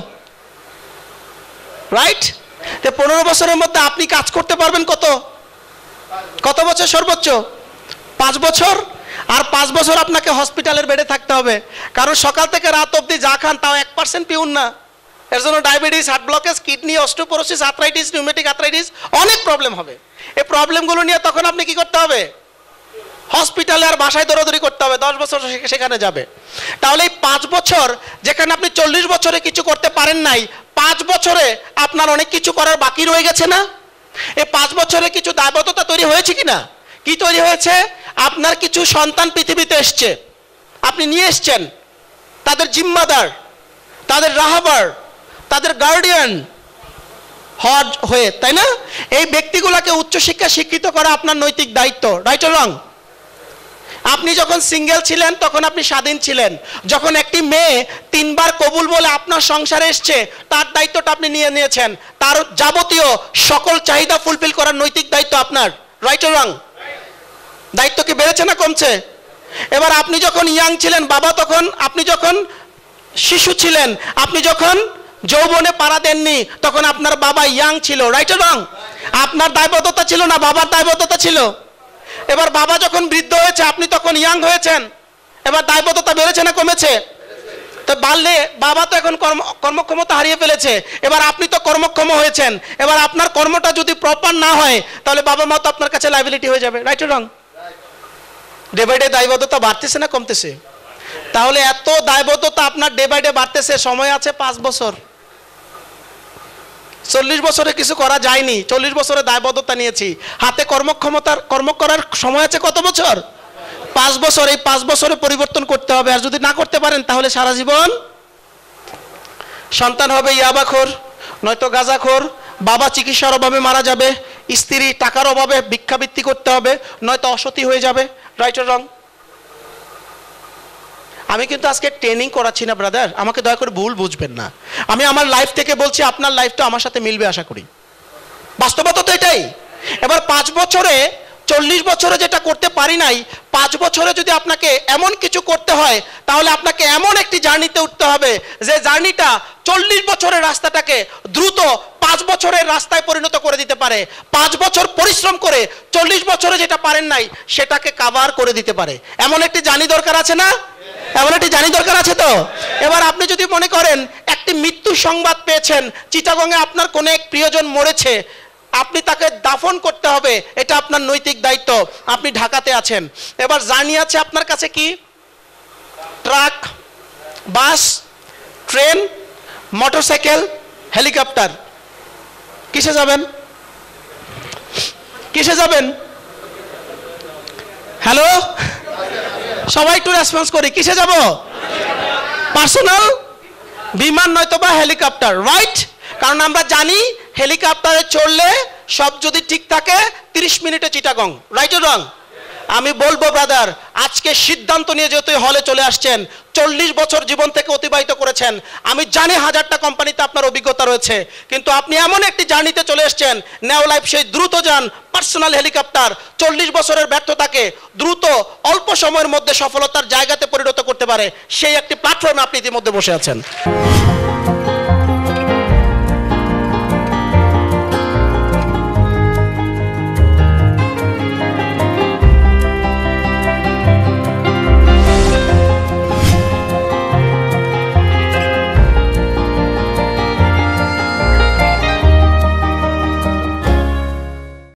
রাইট? তো 15 বছরের মধ্যে আপনি কাজ করতে পারবেন কত কত বছর? সর্বোচ্চ 5 বছর। আর 5 বছর আপনাকে হসপিটালের বেডে থাকতে হবে, কারণ সকাল থেকে রাত অবধি যা খান তাও 1% পিউন না। এর জন্য diabetes, heart blockage, kidney, osteoporosis, arthritis, pneumatic arthritis, অনেক প্রবলেম হবে। এই প্রবলেমগুলো নিয়ে তখন আপনি কি করতে হবে? হসপিটালে আর বাসায় দৌড়াদৌড়ি করতে হবে, 10 বছর সেখানে যাবে। তাহলে এই 5 বছর যেখানে আপনি 40 বছরে কিছু করতে পারেন নাই, 5 বছরে আপনার অনেক কিছু করার বাকি রয়ে গেছে না? এই 5 বছরে কিছু দায়বদ্ধতা তৈরি হয়েছে কিনা? কি তৈরি হয়েছে? আপনার কিছু সন্তান পৃথিবীতে এসছে, আপনি নিয়ে এসছেন, তাদের জিম্মাদার, তাদের রাহাবার, তাদের গার্ডিয়ান হয়ে, তাই না? এই ব্যক্তিগুলোকে উচ্চশিক্ষা শিক্ষিত করা আপনার নৈতিক দায়িত্ব, রাইট অর রং? আপনি যখন সিঙ্গেল ছিলেন তখন আপনি স্বাধীন ছিলেন। যখন একটি মেয়ে 3 বার কবুল বলে আপনার সংসারে এসছে, তার দায়িত্বটা আপনি নিয়ে নিয়েছেন, তার যাবতীয় সকল চাহিদা ফুলফিল করার নৈতিক দায়িত্ব আপনার, রাইট অর রং? দায়িত্ব কি বেড়েছে না কমছে? এবার আপনি যখন ইয়াং ছিলেন বাবা, তখন আপনি যখন শিশু ছিলেন, আপনি যখন যৌবনে পাড়া দেননি, তখন আপনার বাবা ইয়াং ছিল, রাইট অর রং? আপনার দায়বদ্ধতা ছিল না, বাবার দায়বদ্ধতা ছিল। এবার বাবা যখন বৃদ্ধ হয়েছে, আপনি তখন ইয়াং হয়েছেন, এবার দায়বদ্ধতা বেড়েছে না কমেছে? তো বাড়লে, বাবা তো এখন কর্মক্ষমতা হারিয়ে ফেলেছে, এবার আপনি তো কর্মক্ষম হয়েছেন। এবার আপনার কর্মটা যদি প্রপার না হয়, তাহলে বাবা মা তো আপনার কাছে লাইবিলিটি হয়ে যাবে, right or wrong? Day by day দায়বদ্ধতা বাড়তেছে না কমতেছে? তাহলে এত দায়বদ্ধতা আপনার ডে বাই ডে বাড়তেছে, সময় আছে 5 বছর। 40 বছরে কিছু করা যায়নি, 40 বছরে দায়বদ্ধতা নিয়েছি, হাতে কর্ম করার সময় আছে কত বছর? 5 বছর। এই 5 বছরে পরিবর্তন করতে হবে, আর যদি না করতে পারেন তাহলে সারা জীবন সন্তান হবে ইয়াবাখোর, নয়তো গাঁজাখোর, বাবা চিকিৎসার অভাবে মারা যাবে, স্ত্রী টাকার অভাবে ভিক্ষাবৃত্তি করতে হবে, নয়তো অসতী হয়ে যাবে, রাইট অর রং? আমি কিন্তু আজকে ট্রেনিং করাচ্ছি না ব্রাদার, আমাকে দয়া করে ভুল বুঝবেন না। আমি আমার লাইফ থেকে বলছি, আপনার লাইফটা আমার সাথে মিলবে আশা করি। বাস্তবতা তো এটাই। এবার 5 বছরে, 40 বছরে যেটা করতে পারি নাই, 5 বছরে যদি আপনাকে এমন কিছু করতে হয়, তাহলে আপনাকে এমন একটি জার্নিতে উঠতে হবে যে জার্নিটা 40 বছরের রাস্তাটাকে দ্রুত 5 বছরের রাস্তায় পরিণত করে দিতে পারে। 5 বছর পরিশ্রম করে 40 বছরে যেটা পারেন নাই সেটাকে কাভার করে দিতে পারে। এমন একটি জার্নি দরকার আছে না? এমন একটি জার্নি দরকার আছে তো? এবার আপনি যদি মনে করেন একটি মৃত্যু সংবাদ পেয়েছেন, চিটাগংয়ে আপনার কোনো এক প্রিয়জন মরেছে, আপনি তাকে দাফন করতে হবে, এটা আপনার নৈতিক দায়িত্ব। আপনি ঢাকাতে আছেন, এবার জার্নি আছে আপনার কাছে কি? Truck, bus, train, motorcycle, helicopter. কিসে যাবেন? কিসে যাবেন? হ্যালো, সবাই একটু রেসপন্স করি, কিসে যাব? পার্সোনাল বিমান নয়তো বা হেলিকপ্টার, রাইট? কারণ আমরা জানি হেলিকপ্টারে চড়লে সব যদি ঠিক থাকে 30 মিনিটে চিটাগং, রাইট ও রং? আমি বলবো ব্রাদার, আজকে সিদ্ধান্ত নিয়ে যেহেতু হলে চলে আসছেন, 40 বছর জীবন থেকে অতিবাহিত করেছেন, আমি জানি 1000টা কোম্পানিতে আপনার অভিজ্ঞতা রয়েছে, কিন্তু আপনি এমন একটি জার্নিতে চলে এসছেন, নেও লাইফ সেই দ্রুত যান পার্সোনাল হেলিকপ্টার 40 বছরের ব্যর্থতাকে দ্রুত অল্প সময়ের মধ্যে সফলতার জায়গাতে পরিণত করতে পারে, সেই একটি প্ল্যাটফর্মে আপনি ইতিমধ্যে বসে আছেন।